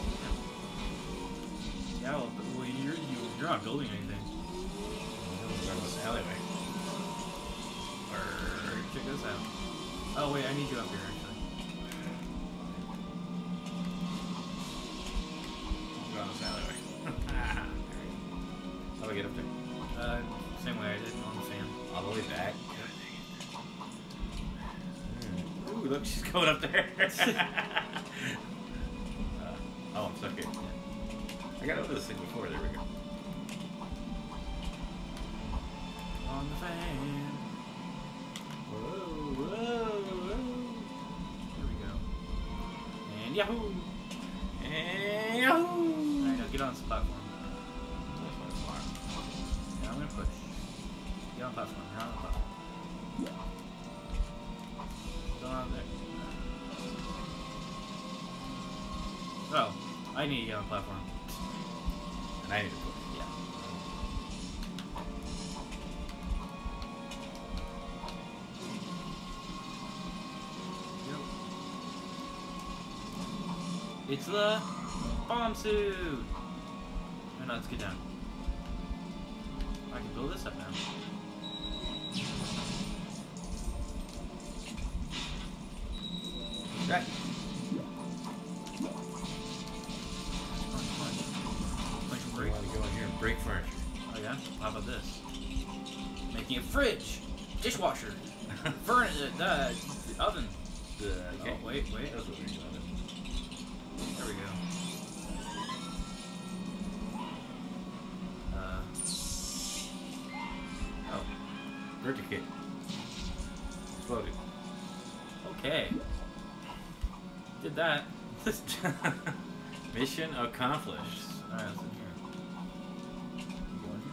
Yeah, well, you're not building anything. Grab this alleyway. Or check this out. Oh wait, I need you up here actually. Grab this alleyway. How do I get up there? Same way I did on the fan. All the way back. Ooh, look, she's going up there. Oh, I'm stuck here. I got over this thing before. There we go. On the fan. Whoa, whoa, whoa. Here we go. And yahoo! And yahoo! Alright, now get on this platform. Yeah, I'm gonna push. Get on the platform. You're on the platform. Go on there. Oh, I need to get on the platform. And I need to push. Yeah. It's the bomb suit! Oh, no, let's get down. I can build this up now. Right. Punch and We break. want to go in here and break furniture. Oh yeah? How about this? Making a fridge! Dishwasher! Furnace! Oven! Okay. Oh, wait. That's what we're doing. There we go. Oh. Birthday cake. Exploded. Okay. Did that. Mission accomplished. Alright, let's in here. You go in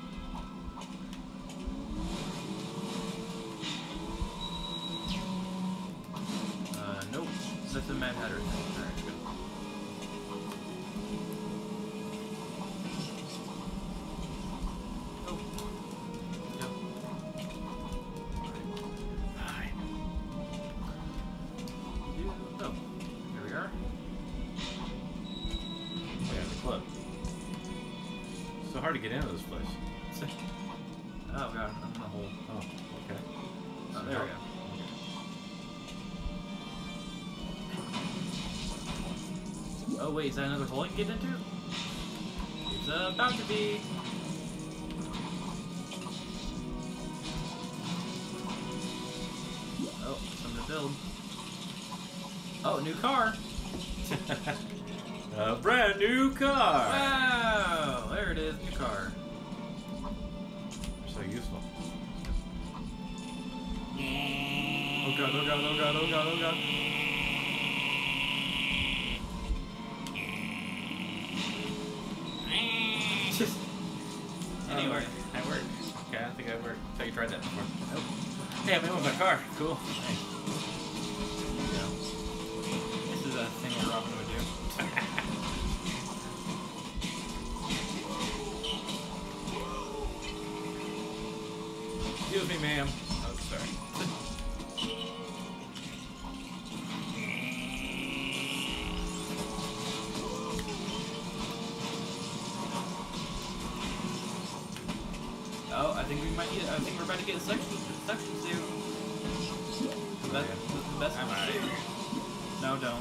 here? Nope. That's the Mad Hatter thing. Alright, go. Oh. Yep. Hi. Oh. Here we are. We got the club. It's so hard to get into this place. Oh god, I'm in a hole. Oh, okay. Oh, there we go. Oh wait, is that another hole you can get into? It's about to be. Oh, something to build. Oh, new car! A brand new car! Wow! There it is, new car. So useful. Oh god, oh god, oh god, oh god, oh god. Just... Anyway, I work. Okay, I think I work. So you tried that before. Nope. Hey, I'm in with my car. Cool. Nice. There you go. This is a thing that Robin would do. Excuse me, ma'am. Oh, sorry. Oh, I think we might get. I think we're about to get a suction suit. The best, the best I'm one out of suit. here. No, don't.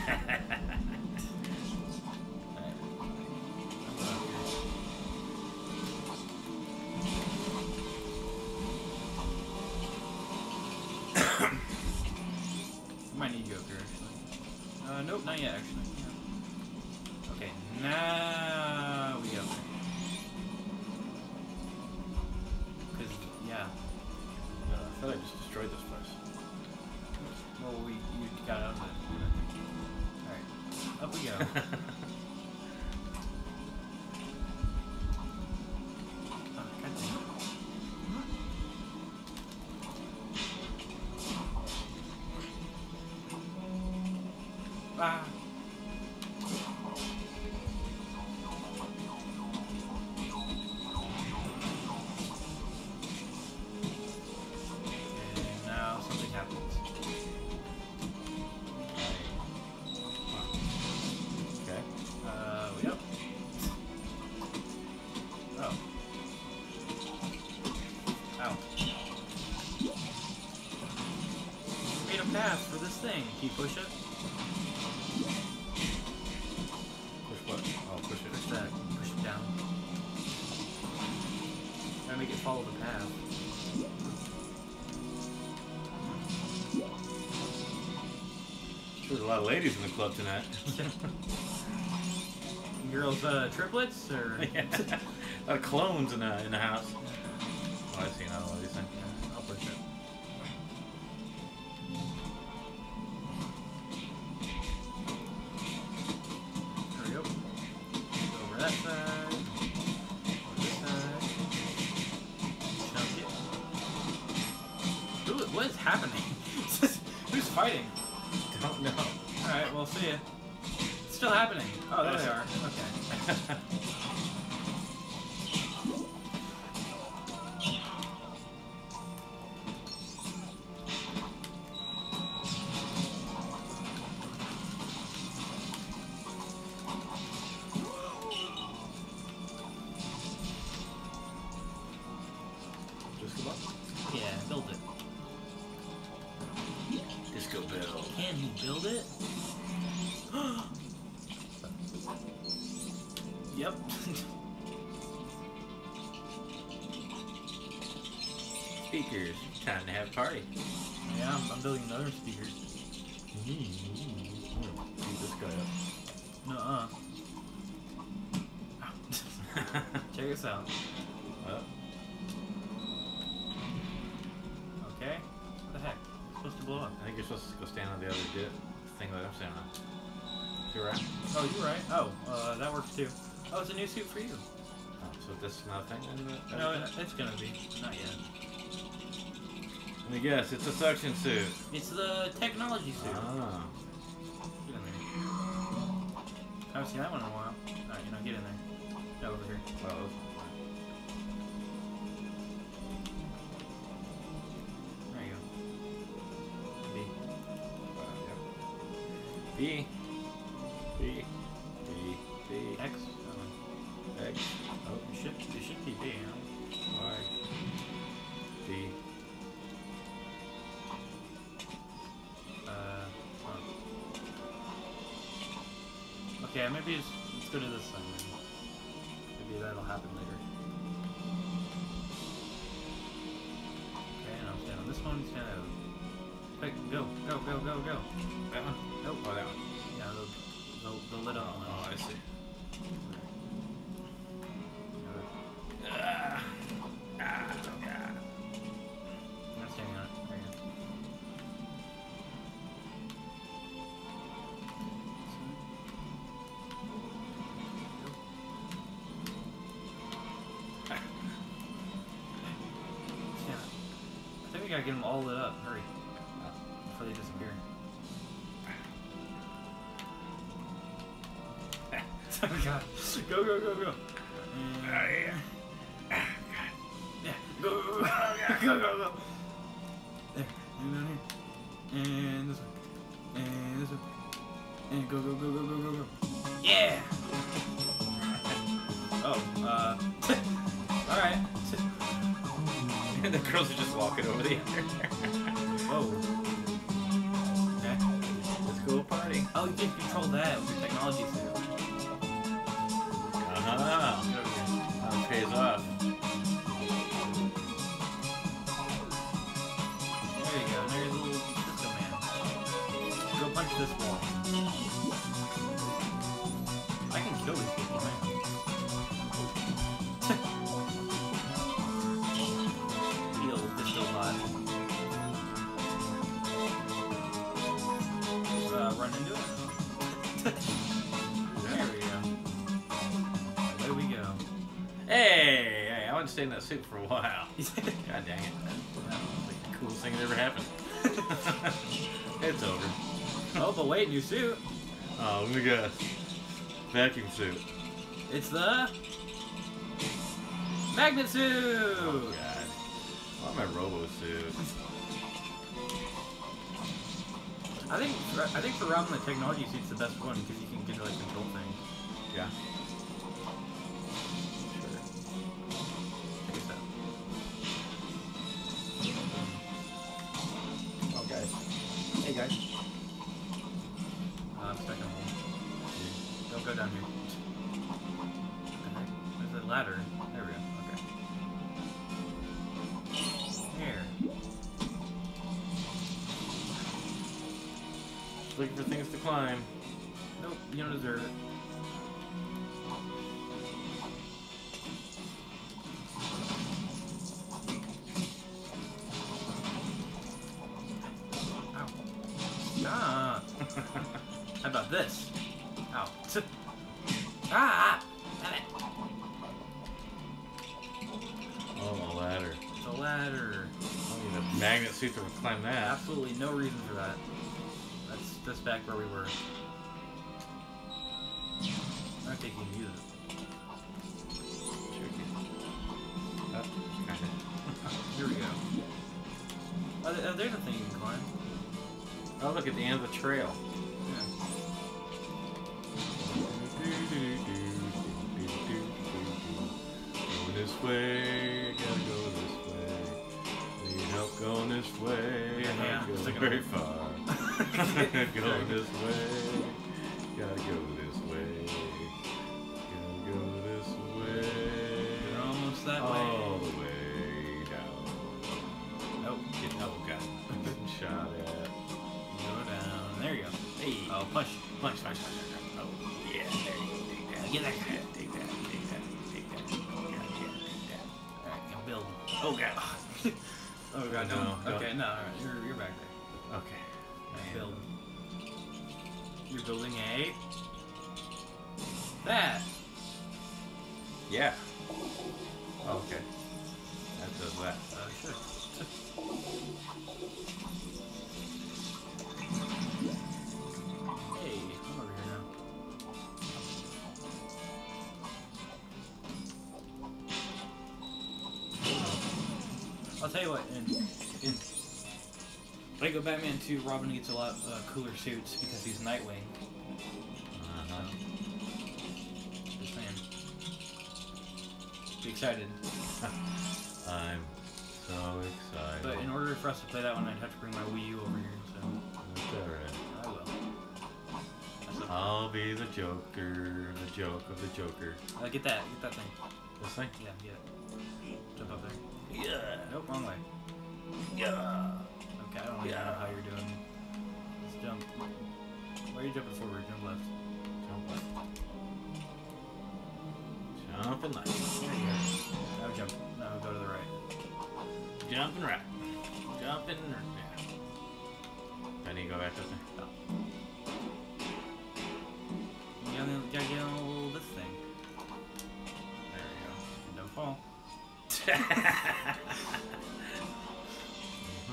Might need Joker actually. Nope, not yet actually. Yeah. Okay, now we go. Cause yeah. I thought I just destroyed this place. Well, you got out of it. Alright, up we go. Oh, God damn it. Ah. And now something happens. Okay. Yep. Oh. Ow. Made a path for this thing. Can you push it? Push what? Oh, push it. Push that. Push it down. Gotta make it follow the path. There's a lot of ladies in the club tonight. Girls, triplets or? Yeah. A lot of clones in the house. Oh, I've seen all of these things. I'll push it. There we go. Go over that side. Over this side. Chunk it. Ooh, what is happening? Who's fighting? Don't know. Alright, well, see ya. It's still happening. Oh, there they are. Okay. Just go up. Yeah, build it. Disco Bell. Can he build it? Yep. Speakers. Time to have a party. Yeah, I'm building another speaker. Beat this guy Nuh-uh. Check this out. up. Okay. What the heck? It's supposed to blow up. I think you're supposed to go stand on the other thing that I'm standing on. You're right. Oh, you're right. Oh, that works too. Oh, it's a new suit for you. Oh, so this is not a thing then? No, it's gonna be. Not yet. Let me guess, it's a suction suit. It's the technology suit. Ah. Get in there. I haven't seen that one in a while. Alright, get in there. No, over here. Well, There you go. B. B. B. B. B. X. X. Oh, it should be B, huh? Y. D. Huh. Okay, maybe let's go to this side then. Maybe that'll happen later. Okay, and I'll stand on this one, stand on the other. Quick, go, go, go, go, go. That one? Nope. Oh, that one. Yeah, the lit up one. Oh, I see. I'm not standing on it. There you go. We gotta get them all lit up. Hurry. Before they disappear. Oh god. Go, go, go, go. And... yeah. Yeah. Go, go, go. Go, go, go. There. And down here. And this one. And this one. And go, go, go, go, go, go, go. Yeah! Oh, alright. The girls are just walking over the other. Whoa. Okay. Let's go party. Oh, you can control that with your technology suit. Uh-huh. Get over here. That pays off. There you go. Now you're the little disco man. Go punch this wall. I can kill these people, man. Heal disco bot. Run into it. There we go. There we go. Hey, I want to stay in that suit for a while. God dang it. That was like the coolest thing that ever happened. It's over. Oh, but wait, new suit. Oh, let me guess. Vacuum suit. It's the magnet suit. Oh, God. I want my robo suit. I think for Robin the technology suit's the best one because you can get to like control things. Yeah. Sure. I guess so. Oh, guys. Hey, guys. I'm stuck on one. Don't go down here. What the heck? There's a ladder. There we go. Okay. Here. Looking for things to climb. Nope, you don't deserve it. Ow. Stop. How about this? Ow. Ah! Damn it. Oh, a ladder. It's a ladder. I need a magnet suit to climb that. Absolutely no reason for that. That's just back where we were. I don't think you can use it. Oh, kinda. Here we go. Oh, there's a thing you can climb. Oh, look at the end of the trail. Yeah. Go this way, gotta go this way. Need help going this way. Yeah, Not sticking go very out. far. Go this way, gotta go this way. Gotta go this way. You're almost that All way. the way down. Nope. Oh, God. I'm getting shot at. Go down. There you go. Hey. Oh, punch. Punch. Oh, yeah, there you go. Take that. Get that guy. Take that. Oh, God, yeah, take that. Alright, now build. Oh, God. Oh god, No, no. no. Okay, no, alright, you're back there. Okay. Alright, build. You're building a... That! Yeah. Oh, okay. That does that. Sure. Hey, I'm over here now. I'll tell you what, in Lego Batman 2, Robin gets a lot cooler suits because he's Nightwing. Uh-huh. Just saying. Be excited. I'm so excited. But in order for us to play that one, I'd have to bring my Wii U over here, so That's alright. I will. That's okay. I'll be the Joker, the joke of the Joker. Get that thing. This thing? Yeah, get it. Jump up there. Yeah. Nope, wrong way. Yeah. Okay, I don't even know how you're doing. Let's jump. Why are you jumping forward? Jump left. Jump left. Jumping left. There you go. Now jump. Now go to the right. Jumping right. Jumping right. I need to go back up there. You gotta get on a little this thing. There you go. Don't fall.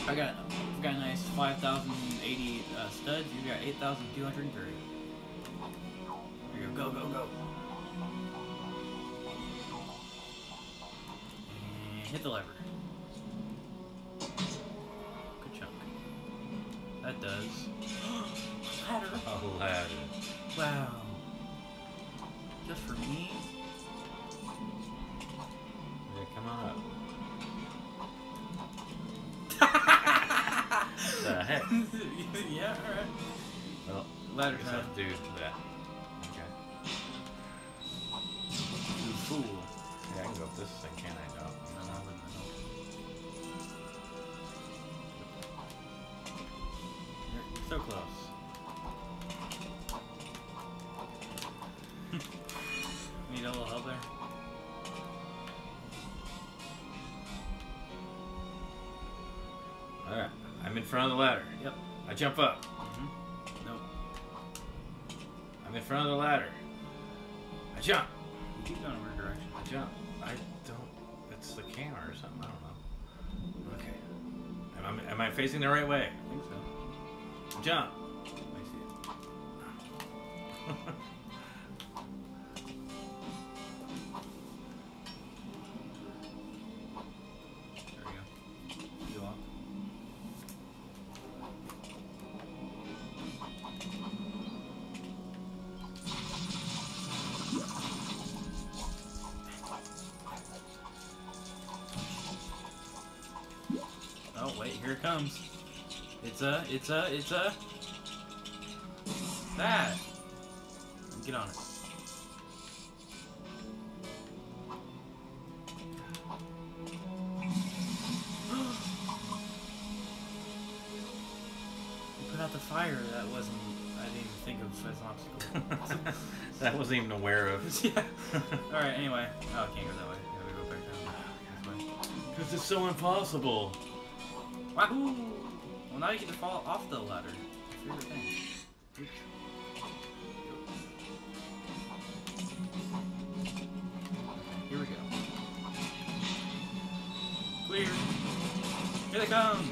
I've got a nice 5,080 studs. You got 8,230. There you go. Go, go, go. And hit the lever. Good chunk. That does. Ladder. A ladder. Wow. Just for me? Yeah, come on up. The heck? Yeah, alright. Well, Ladder I guess I time. have to do that. Okay. You fool. Yeah, I can go up this thing, can't I? No. No. You're so close. Need a little help there? Alright, I'm in front of the ladder. Yep. I jump up. Nope. I'm in front of the ladder. I jump. You keep going in a weird direction. I jump. I don't. It's the camera or something. I don't know. Okay. Am I facing the right way? I think so. Jump. I see it. There we go. You lock. Oh wait, here it comes. It's a that. Get on it. You put out the fire. That wasn't. I didn't even think of as an obstacle. That I wasn't even aware of. Yeah. All right. Anyway. Oh, I can't go that way. Gotta go back down. This way. Because it's so impossible. Wahoo! Well, now you get to fall off the ladder. Favorite thing. Oops. Here we go. Clear. Here they come.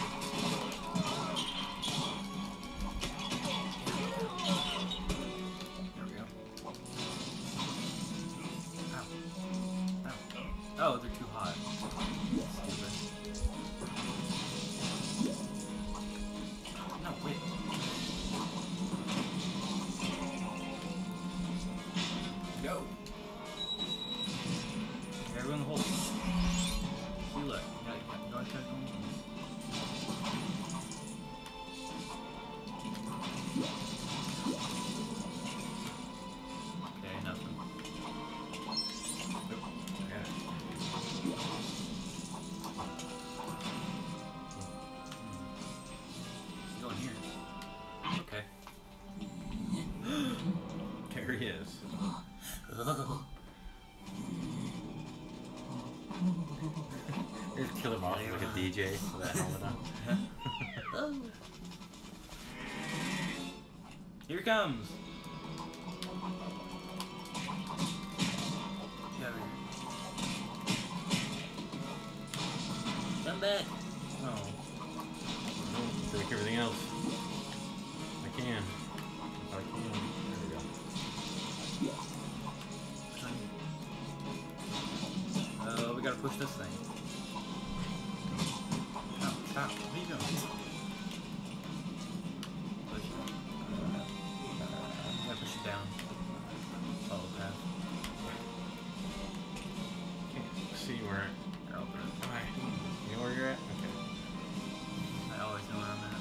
There we go. Ow. Ow. Oh, they're too hot. Stupid. No, wait. Go. Everyone hold. See, look. You gotta check on. Okay, nothing. Nope. Yeah. Go in here. Okay. There he is. Just kill him off like a DJ with that helmet on. Here it comes. Get over here. Come back. Oh. Don't break everything else. I can. If I can. There we go. We gotta push this thing. No, stop. What are you doing? Push it. Gotta push it down. Follow the path. Can't see where. Or open it. Alright. You know where you're at? Okay. I always know where I'm at.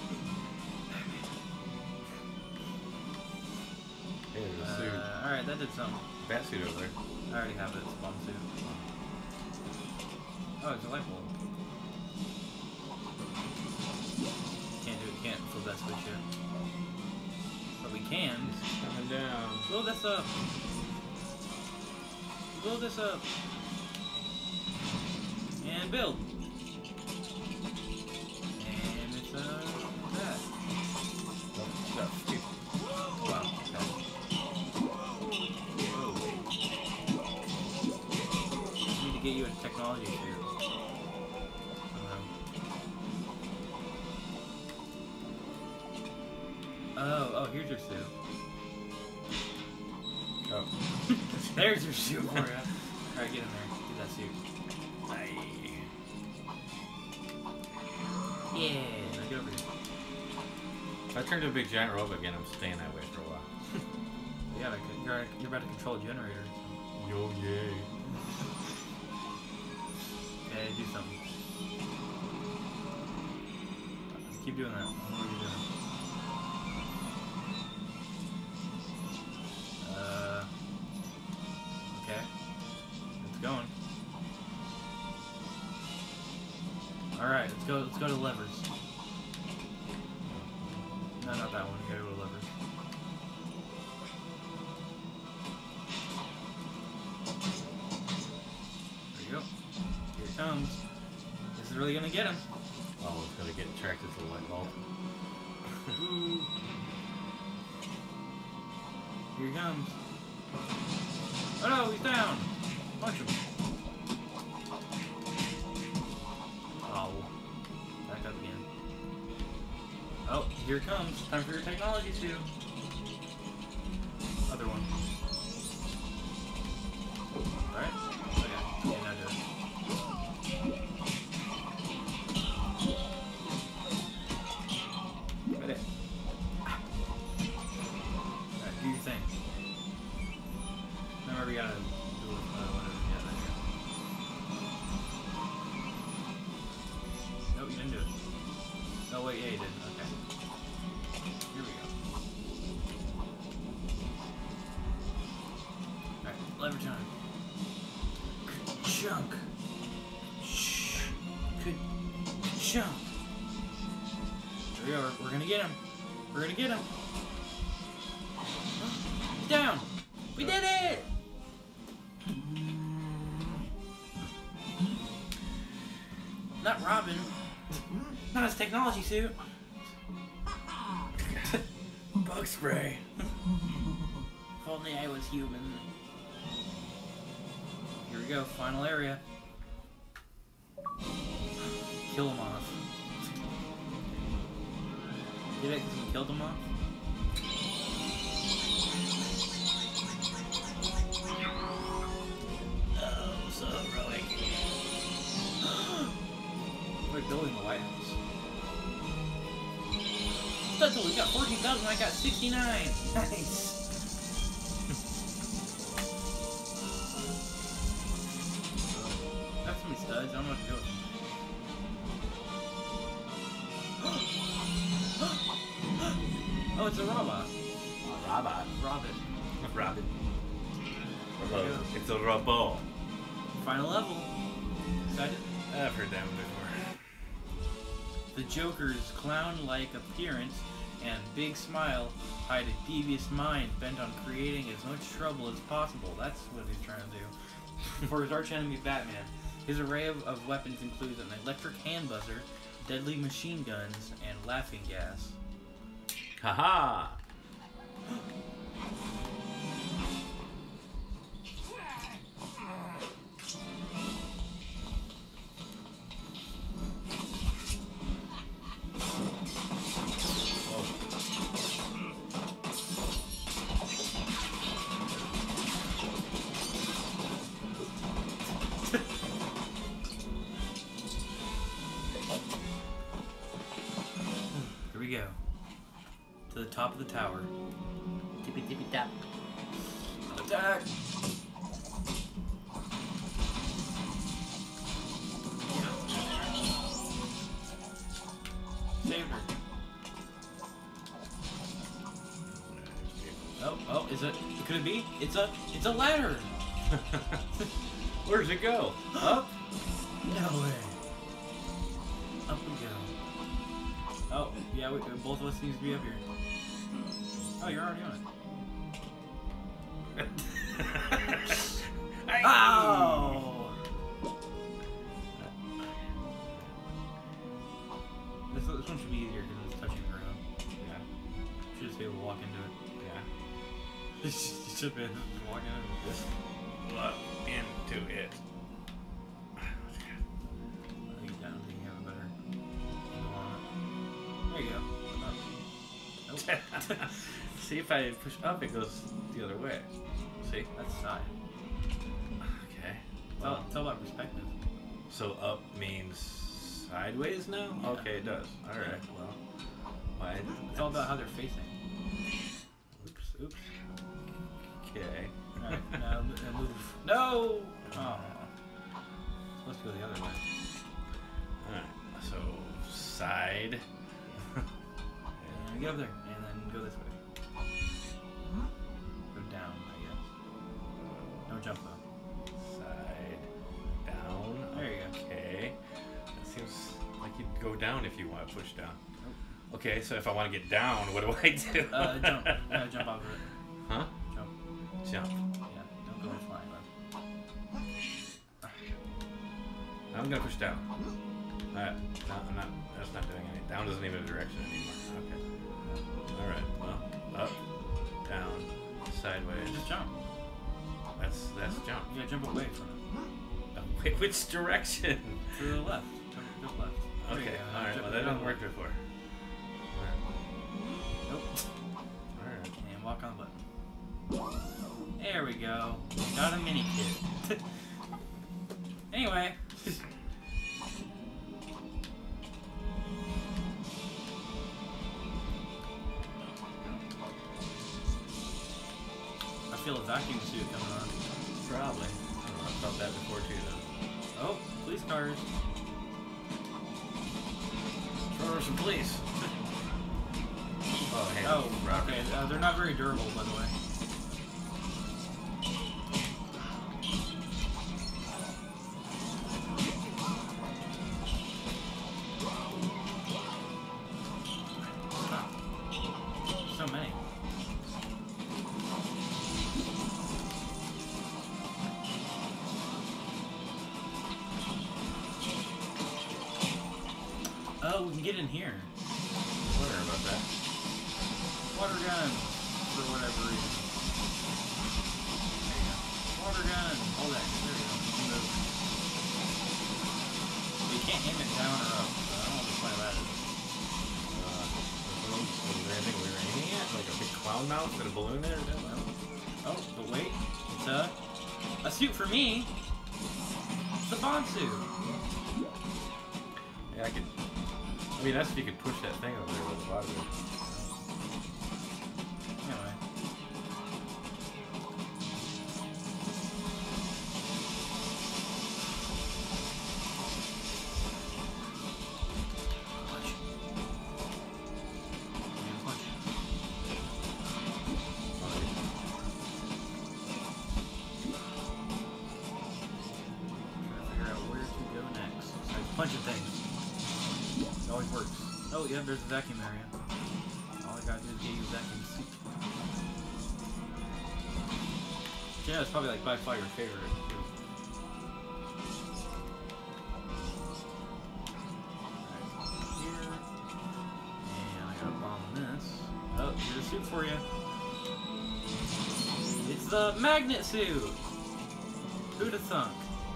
Hey, there's a suit. Alright, that did something. Bat suit over there. I already have it. It's a bomb suit. Oh, it's a light bulb. Can't do it. Can't flip that switch yet. But we can. It's coming down. Blow this up. Blow this up. And build. And it's that. Oh, stuff. Dude. Wow. Okay. Need to get you a technology suit. Somehow. Oh, here's your suit. Oh. There's your suit for you. Alright, get in there. Get that suit. Yeah. Now get over here. If I turn to a big giant robot again, I'm staying that way for a while. Yeah, you're about to control a generator. Yo, yay. Okay, do something. Keep doing that. What are you doing? Okay. It's going. Alright, let's go to levers. No, not that one. You gotta go to levers. There you go. Here it comes. This is really gonna get him. Oh, it's gonna get attracted to the light bulb. Ooh. Here he comes. Oh no, he's down! Punch him. Oh. Back up again. Oh, here it comes. Time for your technology suit. Other one. Alright? Okay. Yeah, now do it. Ready? Alright, do your thing. Remember, we gotta do whatever. Yeah, there you go. Nope, you didn't do it. No, wait, yeah, you did. Okay. Here we go. Alright, lever time. Good chunk. Shh. Good chunk. Here we go. We're gonna get him. We're gonna get him. He's down. We did it! Not Robin. Not his technology suit. Bug spray. If only I was human. Here we go, final area. Kill him off. Did it because we killed him off? Oh, so heroic. We're building the White House. That's all, we got 14,000, I got 69! Nice! That's some studs, I don't know what to do with them. Oh, it's a robot. Robot. Robin. Robin. Yeah. It's a robot. Final level. Excited? I've heard that one before. The Joker's clown-like appearance and big smile hide a devious mind bent on creating as much trouble as possible. That's what he's trying to do. For his arch-enemy Batman, his array of weapons includes an electric hand buzzer, deadly machine guns, and laughing gas. Haha! Here we go. To the top of the tower. Tippy tippy tap. Attack! Saved her. Oh, is it? Could it be? It's a ladder! Where does it go? Up? No way. Up we go. Oh, yeah, both of us seems to be up here. Oh, you're already on it. Ow! This one should be easier because it's touching the ground. Yeah. Should just be able to walk into it. Yeah. You should be able to just walk into it. Look into it. I think down, you have a better angle on it. There you go. Up. Nope. See, if I push up, it goes the other way. See? That's side. Okay. It's all about perspective. So up means sideways now? Yeah. Okay, it does. Alright, well. Why? It's all about how they're facing. Oops. Okay. Alright, now move. No! Oh. Supposed to go the other way. Alright, so side. And get up there, and then go this way. Go down, I guess. No jump though. Side. Down. There you go. Okay. That seems like you'd go down if you want to push down. Okay, so if I want to get down, what do I do? Jump. Jump off of it. Huh? Jump. Jump. Yeah, don't go flying though. I'm gonna push down. Alright. No, I'm not. That's not doing anything. Down doesn't even have a direction anymore. Okay. Alright. Well, up, down, sideways. Just jump. That's jump. You gotta jump away from it. Wait, which direction? To the left. Jump left. There you Okay. go. Alright. Jump Well, that down. didn't work before. Nope. Alright. And walk on the button. There we go. Got a mini kit. Anyway. I feel a vacuum suit coming on. Probably. I felt that before too, though. Oh, police cars. Throw some police. Oh, hey. Oh, Robert. okay. They're not very durable, by the way. Stop. So many. Oh, we can get in here. Wonder about that. Water gun, for whatever reason. There you go. Water gun. All that. There you go. You can move. You can't aim it down or up, so I don't know why that is. Was there anything we were aiming at? Like a big clown mouth and a balloon there? Oh, but wait. It's a suit for me. It's a Bond suit. Yeah, I could. I mean, that's if you could push that thing over there with the body. Anyway. Punch. And punch. Trying to figure out where to go next. So punching things. It always works. Oh, yeah, there's a vacuum area. All I gotta do is get you a vacuum suit. Yeah, it's probably like by far your favorite. Too. Right, here. And I gotta bomb this. Oh, here's a suit for you. It's the magnet suit! Who'da thunk?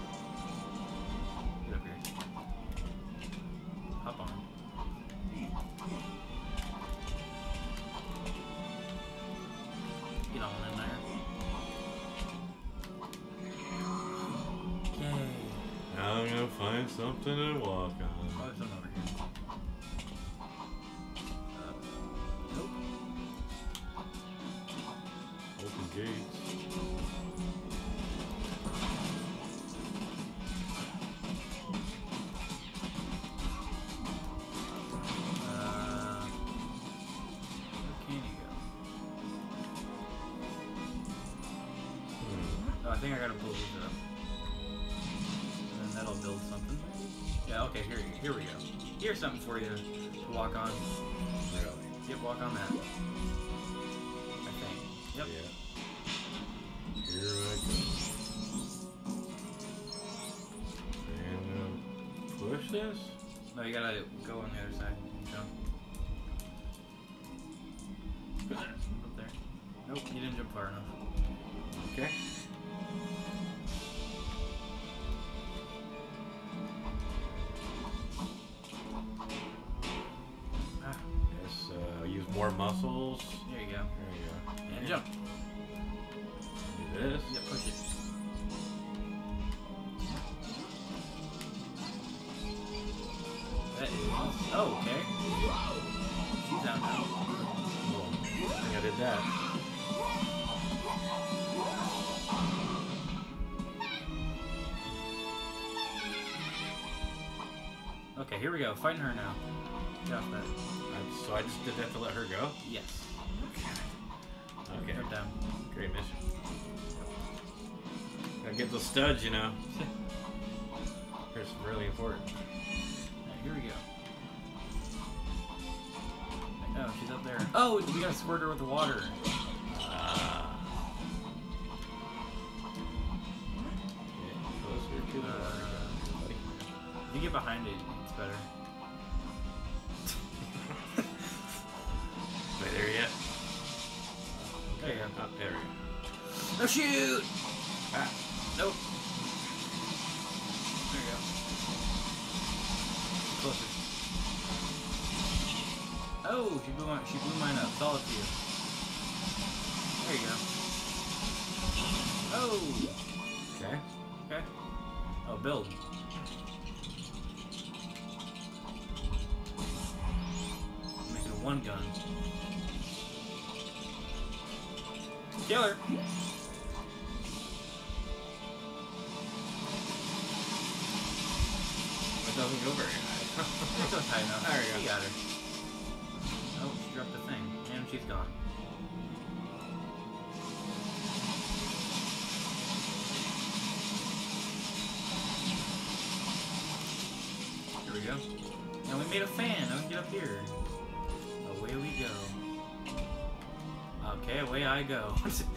Get up here. Hop on. Get on in there. Yay. Now I'm gonna find something to walk on. Oh, there's something over here. Nope. Open gates. Where can you go? Oh, I think I gotta blow these up. And then that'll build something. Yeah, okay, here we go. Here's something for you to walk on. Really? Yep, walk on that. I think. Yep. Yeah. Here I go. And push this? No, you gotta go on the other side and jump. Up there. Nope, you didn't jump far enough. Okay. Ah, Yes, use more more muscles. There you go. There you go. And jump. Do this. Yep, push it. That is... Oh, okay. She's down now. Cool. I think I did that. Okay, here we go. Fighting her now. Get off that. So I just did that to let her go? Yes. Okay. Her down. Great mission. Gotta get those studs, you know. It's really important. Alright, here we go. Oh, she's up there. Oh, we gotta squirt her with the water. Get closer to the water, buddy. If you get behind it, it's better. Wait, there yet? There you go. Oh, there we go. No, shoot! Ah. Nope. There you go. Closer. Oh, she blew mine up. It's all up to you. There you go. Oh! Okay. Okay. Oh, build. Making a one gun. Kill her! It doesn't go very high. It goes high enough. There you go. You got her. Oh, she dropped the thing. And she's gone. Here we go. Now we made a fan. Now we can get up here. Away we go. Okay, away I go.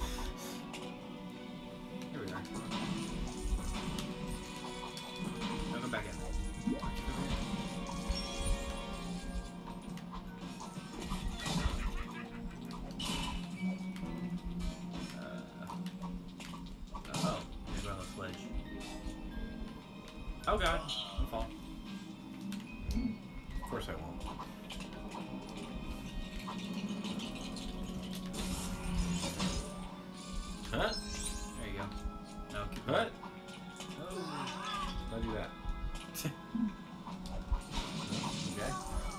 Here we are. Now go back in. Oh, there's on the sledge. Oh god, don't fall. Of course I won't. Huh? There you go. No, keep What? Oh. Don't do that. Okay.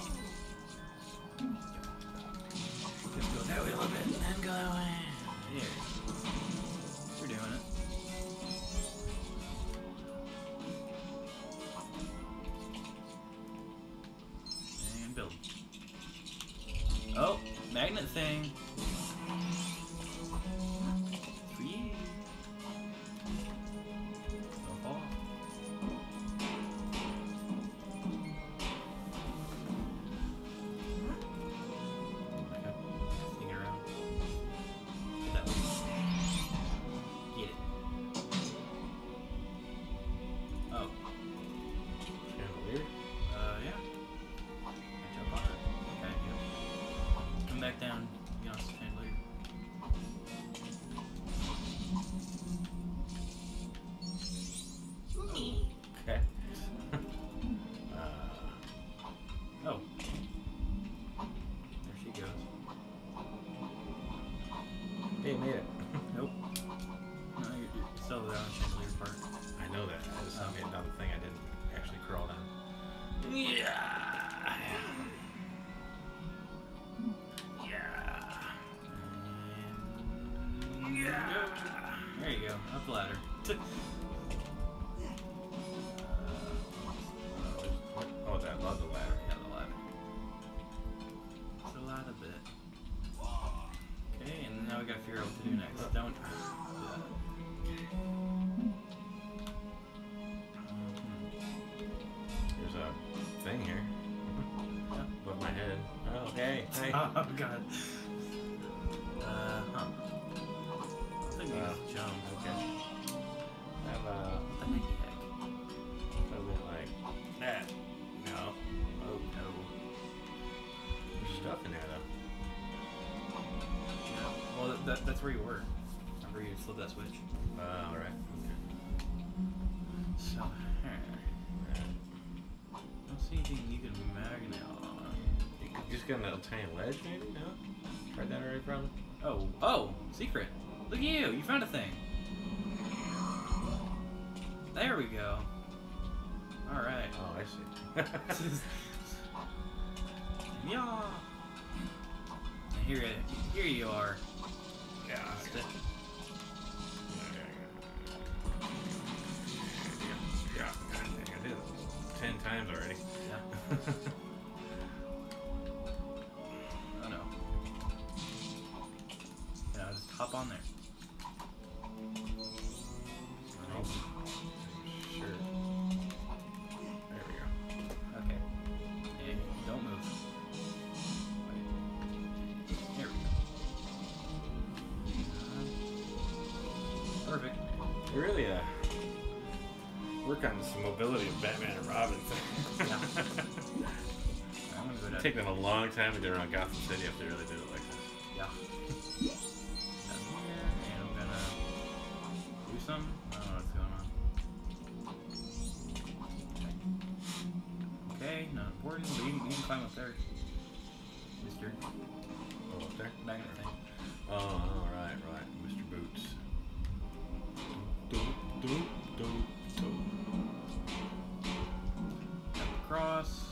Just go that way a little bit and then go that way. There. You're doing it. And build. Oh, magnet thing. For you. Don't fall. Okay. Sneak it around. Get that one. Get it. Oh. Chandelier? Yeah. Jump on it. Okay, yep. Come back down. Get on the chandelier. Okay. Oh. There she goes. Hey, made it. Nope. No, you're still there on the chandelier part. I know that. I just made another thing I didn't actually crawl down. Yeah. And yeah. There you go. Up the ladder. Oh, I love the ladder. Yeah, the ladder. It's a lot of bit. Okay, and now we gotta figure out what to do next. Don't. There's a thing here. Yep. Above my head. Oh, hey. Hey. Oh god. Huh. I think we just jump. Okay. Have What the heck? something like that. No. Oh no. There's stuff in there, though. Yeah. Well, that's where you were. Remember you flipped that switch. Alright. Okay. So, here. Alright. I don't see anything you can magnet on. You could just got a little tiny ledge, maybe? No? Tried that already, probably? Oh, secret. Look at you. You found a thing. There we go. All right. Oh, I see. Yeah. And here you are. Yeah. Yeah, I did it 10 times already. Yeah. Oh no. Yeah, just hop on there. Oh, sure. There we go. Okay. And don't move. Wait. There we go. Perfect. They really work on this mobility of Batman and Robin thing. Yeah. I'm gonna go down. It'd take them a long time to get around Gotham City if they really did it like this. Yeah. Down here, and I'm gonna do something. I don't know what's going on. Okay, not important, but you can climb up there. Mister Oh, up there? Magnet thing. Oh, right. Mr. Boots. Do. Jump across.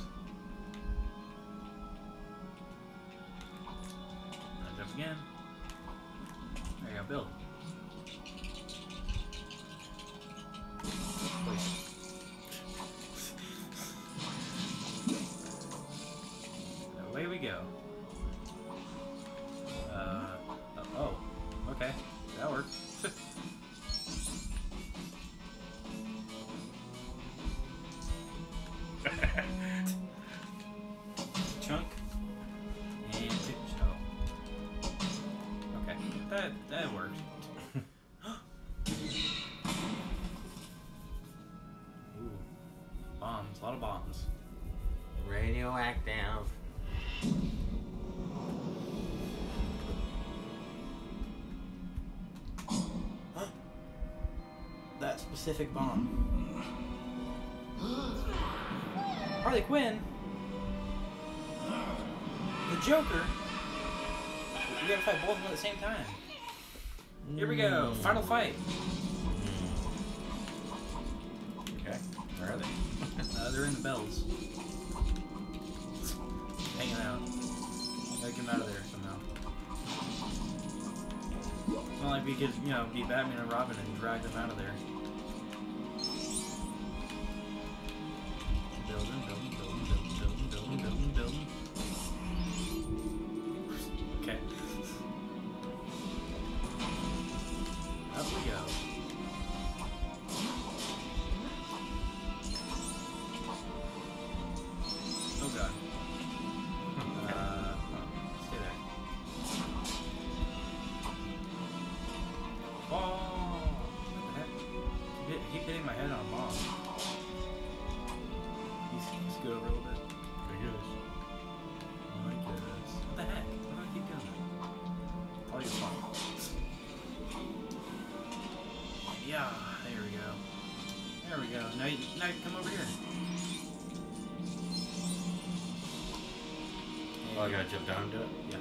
And jump again. There you go, build. Away we go. Oh, okay. That works. Chunk. And okay. That worked. Ooh. Bombs. A lot of bombs. Radioactive. That specific bomb. Harley Quinn? The Joker? We gotta fight both of them at the same time. Here we go. Final fight. Okay. Where are they? They're in the bells. Hanging out. Gotta get them out of there somehow. It's not like we could, be Batman and Robin and drag them out of there. Building. Okay. Up we go. Oh god. Stay there. Oh! What the heck? Keep hitting my head on a bomb. He's scoot over a little bit. I guess. What the heck? Why do I keep doing that? Probably your fault. Yeah, there we go. There we go. Now you can come over here. Oh, I gotta jump down to it? Yeah.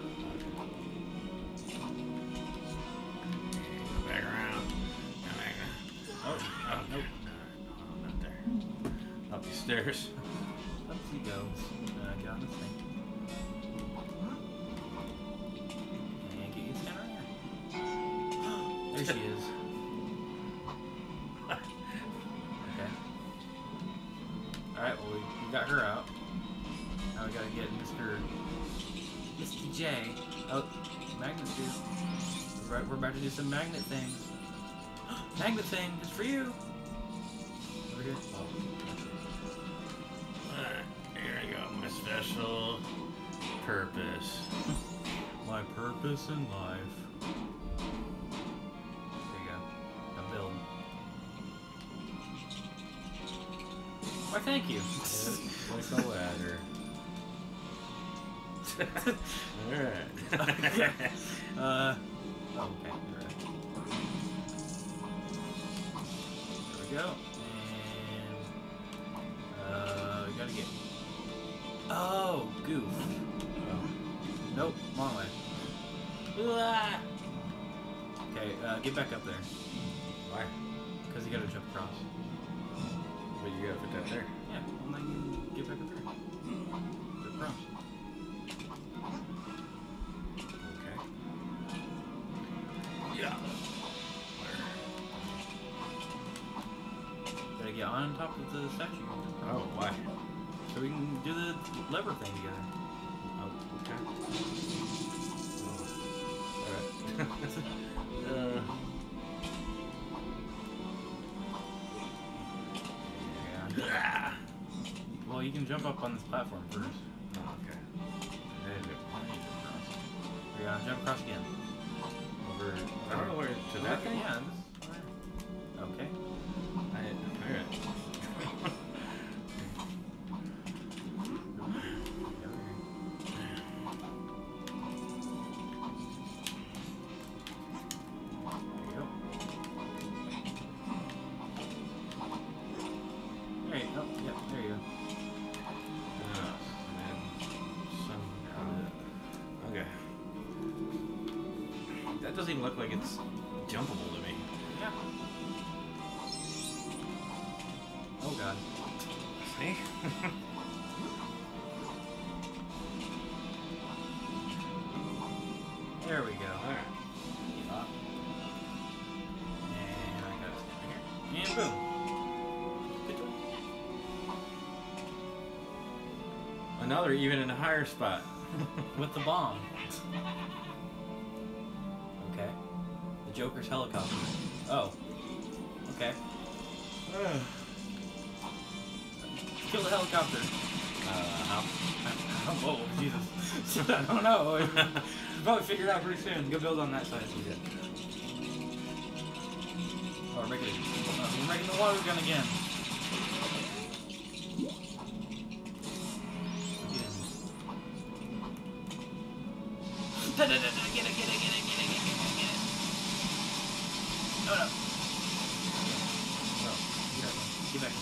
Go back around. Go back around. Oh, nope. No, not there. Up the stairs. Up he goes. Get on this thing. And get you to stand right here. There she is. Okay. Alright, well, we got her out. Now we gotta get Mr. J. Oh, magnets, dude. We're about to do some magnet things. Magnet thing, it's for you. Over here. Oh. Here I go. My special purpose. My purpose in life. There you go. Now build. Why, thank you. It's like a ladder. Alright. Okay. Okay. Alright. There we go. And we gotta get. Oh, goof. Nope, wrong way. Ah. Okay, get back up there. Why? Because you gotta jump across. But you gotta put that there. Yeah, well, now you get back up there. Jump across. Okay. Yeah. Gotta get on top of the statue. Oh, why? So we can do the lever thing together. Oh, okay. Yeah. Well, you can jump up on this platform first. Oh, okay. Yeah, jump across again. Over. I don't know where to that thing. Yeah. Okay. Alright. That doesn't even look like it's jumpable to me. Yeah. Oh god. See? There we go. Alright. And I gotta stand right here. And boom. Good job. Another even in a higher spot. With the bomb. Okay. The Joker's helicopter. Oh. Okay. Kill the helicopter. How? Whoa, Jesus. I don't know. We'll probably figure it out pretty soon. Go build on that side. Oh, we're making the water gun again. Get it. No. Oh, get back in.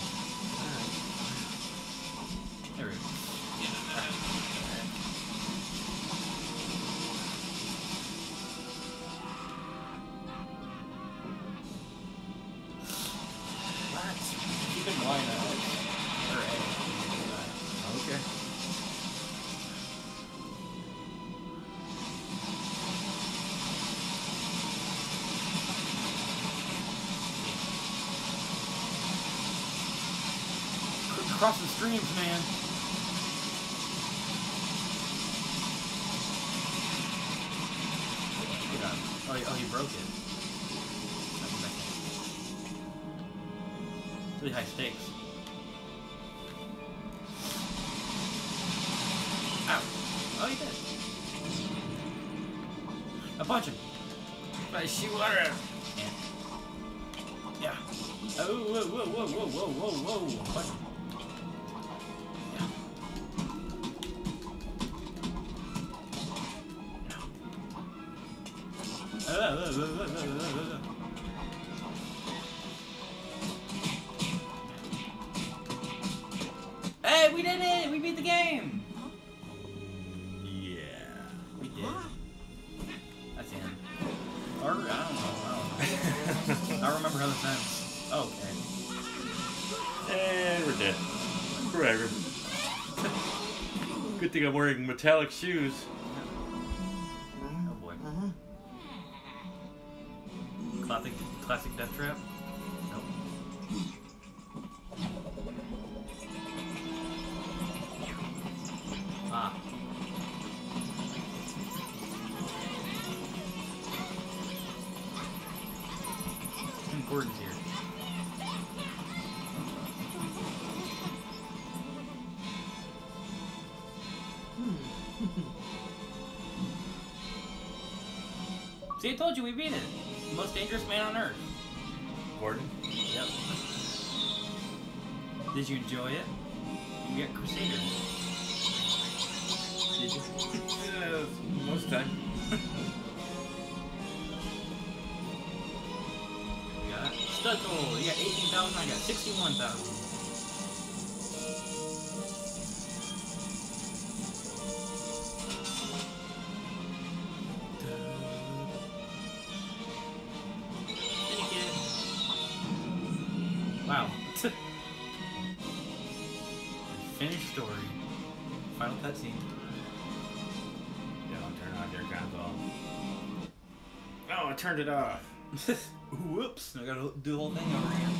There we go. What? Keep in mind Okay. Crossing streams, man. Get on. Oh, he broke it. Really high stakes. Ow. Oh, he did. Now punch him. Shoot water. Yeah. Oh, whoa. Punch him. Hey, we did it! We beat the game! Yeah. We did. That's the end. Or, I don't know. I don't remember how this ends. Oh, okay. And we're dead. Forever. Good thing I'm wearing metallic shoes. Oh boy. Classic death trap? Nope. Ah. Gordon's here. See, I told you we beat it. The most dangerous man on Earth. Gordon? Yep. Did you enjoy it? You get Crusader. Did you? Yeah, most of the time. You got stud total. You got 18,000. I got 61,000. Finished story. Final cutscene. Don't turn on your console. Oh, I turned it off. Whoops! I gotta do the whole thing over again.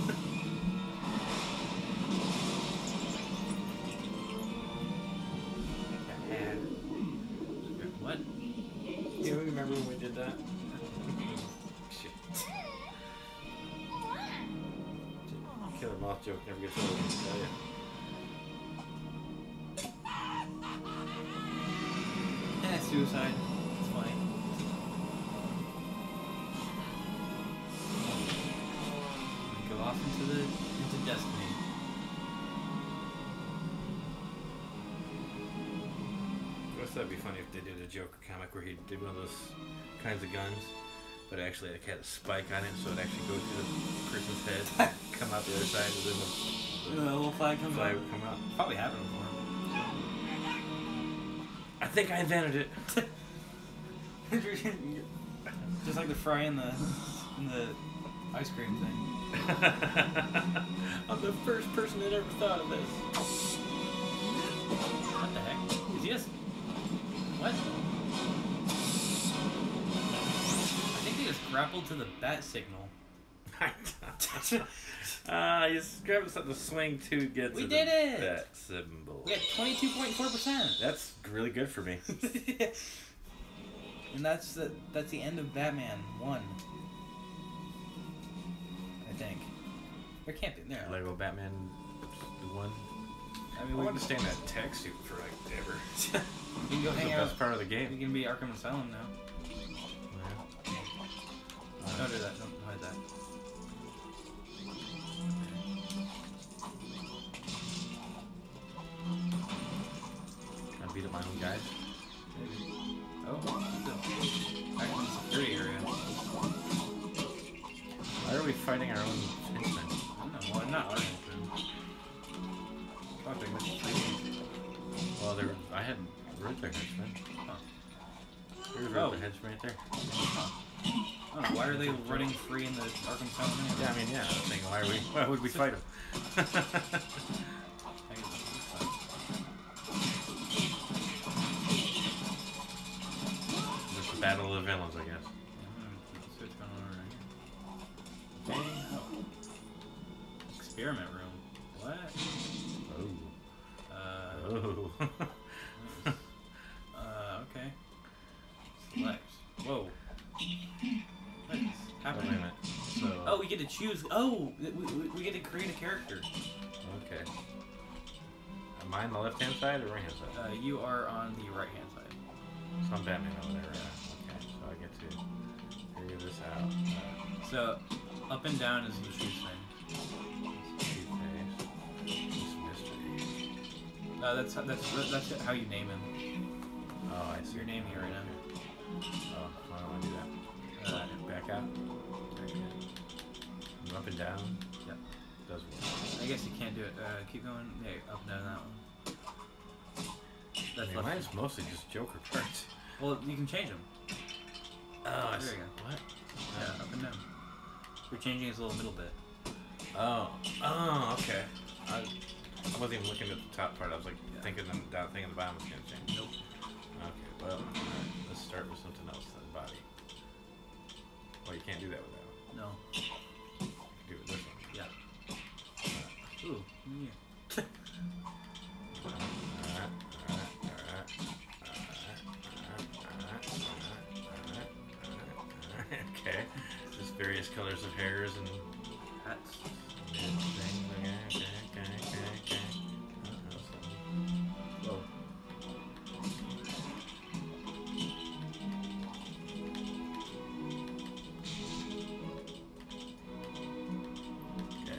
What? Do you remember when we did that? Shit. Killer moth joke never gets old, I can tell you. Suicide. It's funny. We go off into destiny. I guess that'd be funny if they did a Joker comic where he did one of those kinds of guns, but actually it had a spike on it, so it actually go through the person's head, come out the other side, and then The little flag the comes flag out. would come out. Probably happened before. I think I invented it. Just like the fry in the ice cream thing. I'm the first person that ever thought of this. What the heck? Is he just... What? I think they just grappled to the bat signal. You just grab something to swing to get We to did the it! bat symbol. We got 22.4%. That's really good for me. And that's the end of Batman 1. I think. There can't be there. Lego Batman the one. I mean, I we want to can, stay in that tech suit for like ever. we can go That's hang the out. best part of the We game. can be Arkham Asylum now. Yeah. Don't do that. Don't hide that. I beat up my own guys. Maybe. Oh, back in the security area. Why are we fighting our own henchmen? I don't know. Well, not our henchmen. Fuck, they missed 3. Well, I had Riddler henchmen. Huh. Here's Oh. Riddler henchmen right there. Huh. Oh, why are they running free in the Arkham Asylum anyway? Yeah, I mean, yeah. I was thinking, why would we fight them? I guess that's fine. Just the battle of the villains, I guess. Keep the switch going over here. Oh. Experiment room. What? Oh. Okay. Select. Whoa. What is Wait a happening? minute. So. Oh, we get to choose. Oh, we get to create a character. Okay. Am I on the left-hand side or right-hand side? You are on the right hand side. So I'm Batman over there, right? Okay, so I get to figure this out. So, up and down is the choose thing. Two-Face. This mystery. That's how you name him. Oh, I see. You're naming it right now. Oh, why don't I do that? Back out. Okay. Up and down. Yep. Does work. I guess you can't do it. Keep going. There, up and down that one. I That's mean, left. mine's mostly just Joker parts. Well, you can change them. Oh, I There see. you go. What? Yeah, up and down. You're changing his little middle bit. Oh, okay. I wasn't even looking at the top part. I was like thinking the thing at the bottom was gonna change. Nope. Okay, well, alright, let's start with something else than the body. Well, you can't do that with that one. No. You can do it with this one. Yeah. Ooh. Yeah. Okay. Just various colors of hairs and Hats. things. Okay. Whoa. Okay.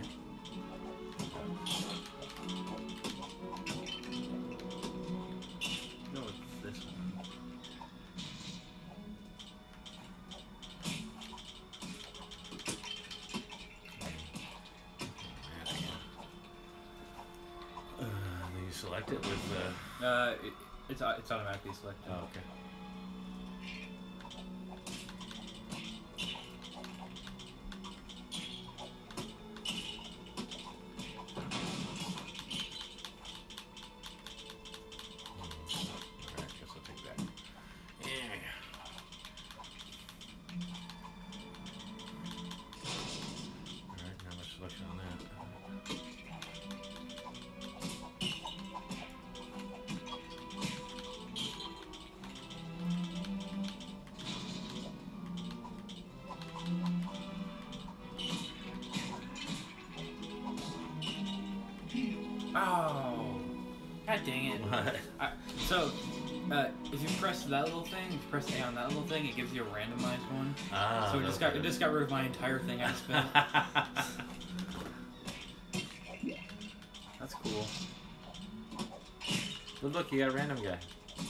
Go with this one. Then you select it with It's automatically selected. oh, okay. Oh. God dang it. What? So, if you press that little thing, if you press A on that little thing, it gives you a randomized one. Ah, So it just got rid of my entire thing I spent. That's cool. But look, you got a random guy.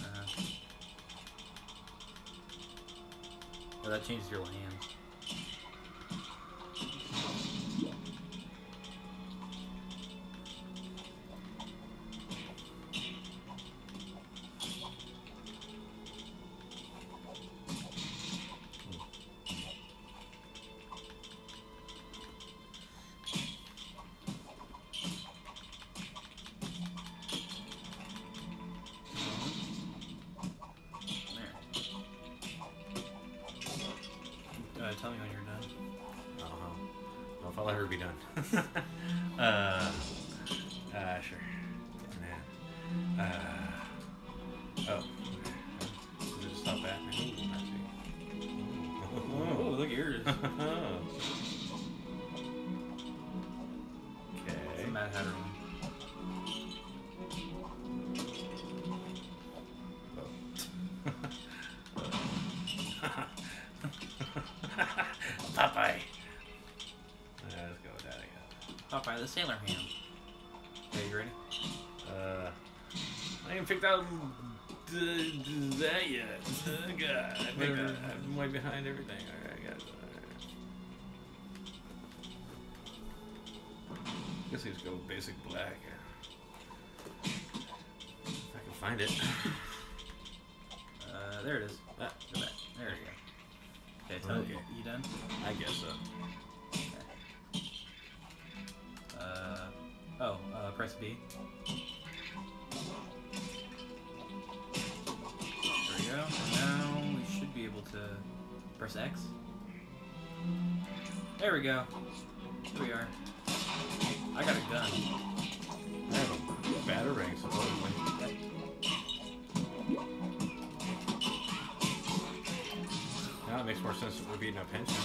Oh, that changes your land. Tell me when you're done. Well, if I'll ever be done. Sure. Oh. Does it stop that? Oh, look at yours. Okay. It's a Mad Hatter one. Popeye. Let's go with that again. Popeye the Sailor Ham. Okay, you ready? I ain't picked out that yet. God, I think I'm way behind everything. Alright, I got it. Alright. Guess we just go with basic black. If I can find it. There it is. Go back. There we go. Okay, tell me. Okay. You done? I guess so. Press B. There we go. Now we should be able to press X. There we go. Here we are. I got a gun. I have a batarang, supposedly. Now it makes more sense that we're beating a pension.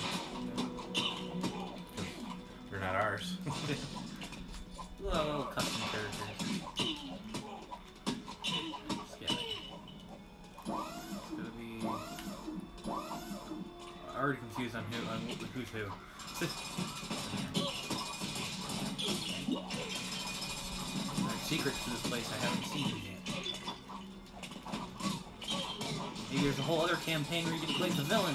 They're not ours. Little custom characters. Yeah. It's gonna be. I'm already confused on who's who. There's secrets to this place I haven't seen yet. Maybe there's a whole other campaign where you get to play the villain.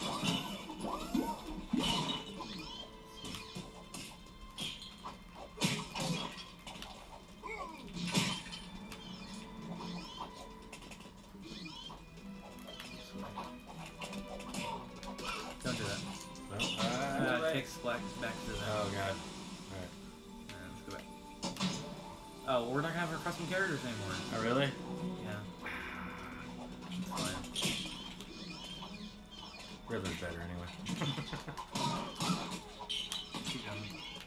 Don't do that. No? It takes back to that. Oh god. Let's go back. Oh, well, we're not gonna have our custom characters anymore. Oh really? Yeah. It's fine. Riddler's better anyway. Keep going.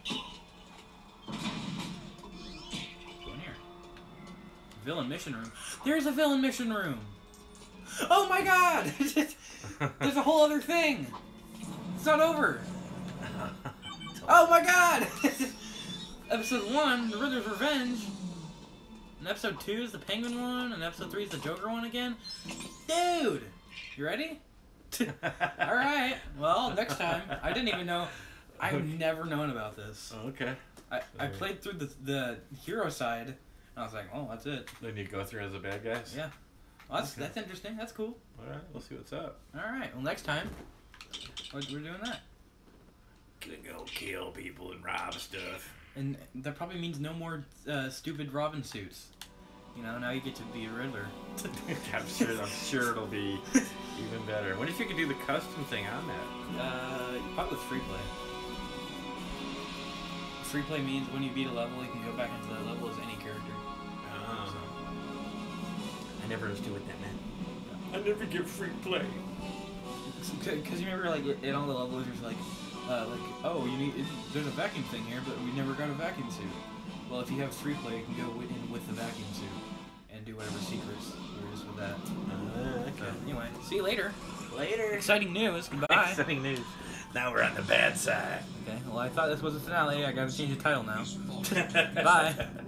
Go in here. Villain mission room. There's a villain mission room! Oh my god! There's a whole other thing! It's not over! Oh my god! Episode 1, The Riddler's Revenge. And episode 2 is the Penguin one, and episode 3 is the Joker one again. Dude! You ready? Alright, well, next time. I didn't even know. I've never known about this. Oh, okay. I played through the hero side, and I was like, oh, that's it. Then you go through as the bad guys? Yeah. Well, Okay. that's interesting. That's cool. Alright, we'll see what's up. Alright, well, next time, we're doing that. Gonna go kill people and rob stuff. And that probably means no more stupid Robin suits. You know, now you get to be a Riddler. I'm sure it'll be even better. What if you could do the custom thing on that? Probably with free play. Free play means when you beat a level, you can go back into that level as any character. Oh. I never understood what that meant. I never get free play. Because you remember, like, in all the levels, there's like, oh, there's a vacuum thing here, but we never got a vacuum suit. Well, if you have free play, you can go in with the vacuum suit and do whatever secrets there is with that. Okay. So, anyway, see you later. Later. Exciting news. Goodbye. Exciting news. Now we're on the bad side. Okay, well, I thought this was a finale. I gotta change the title now. Bye.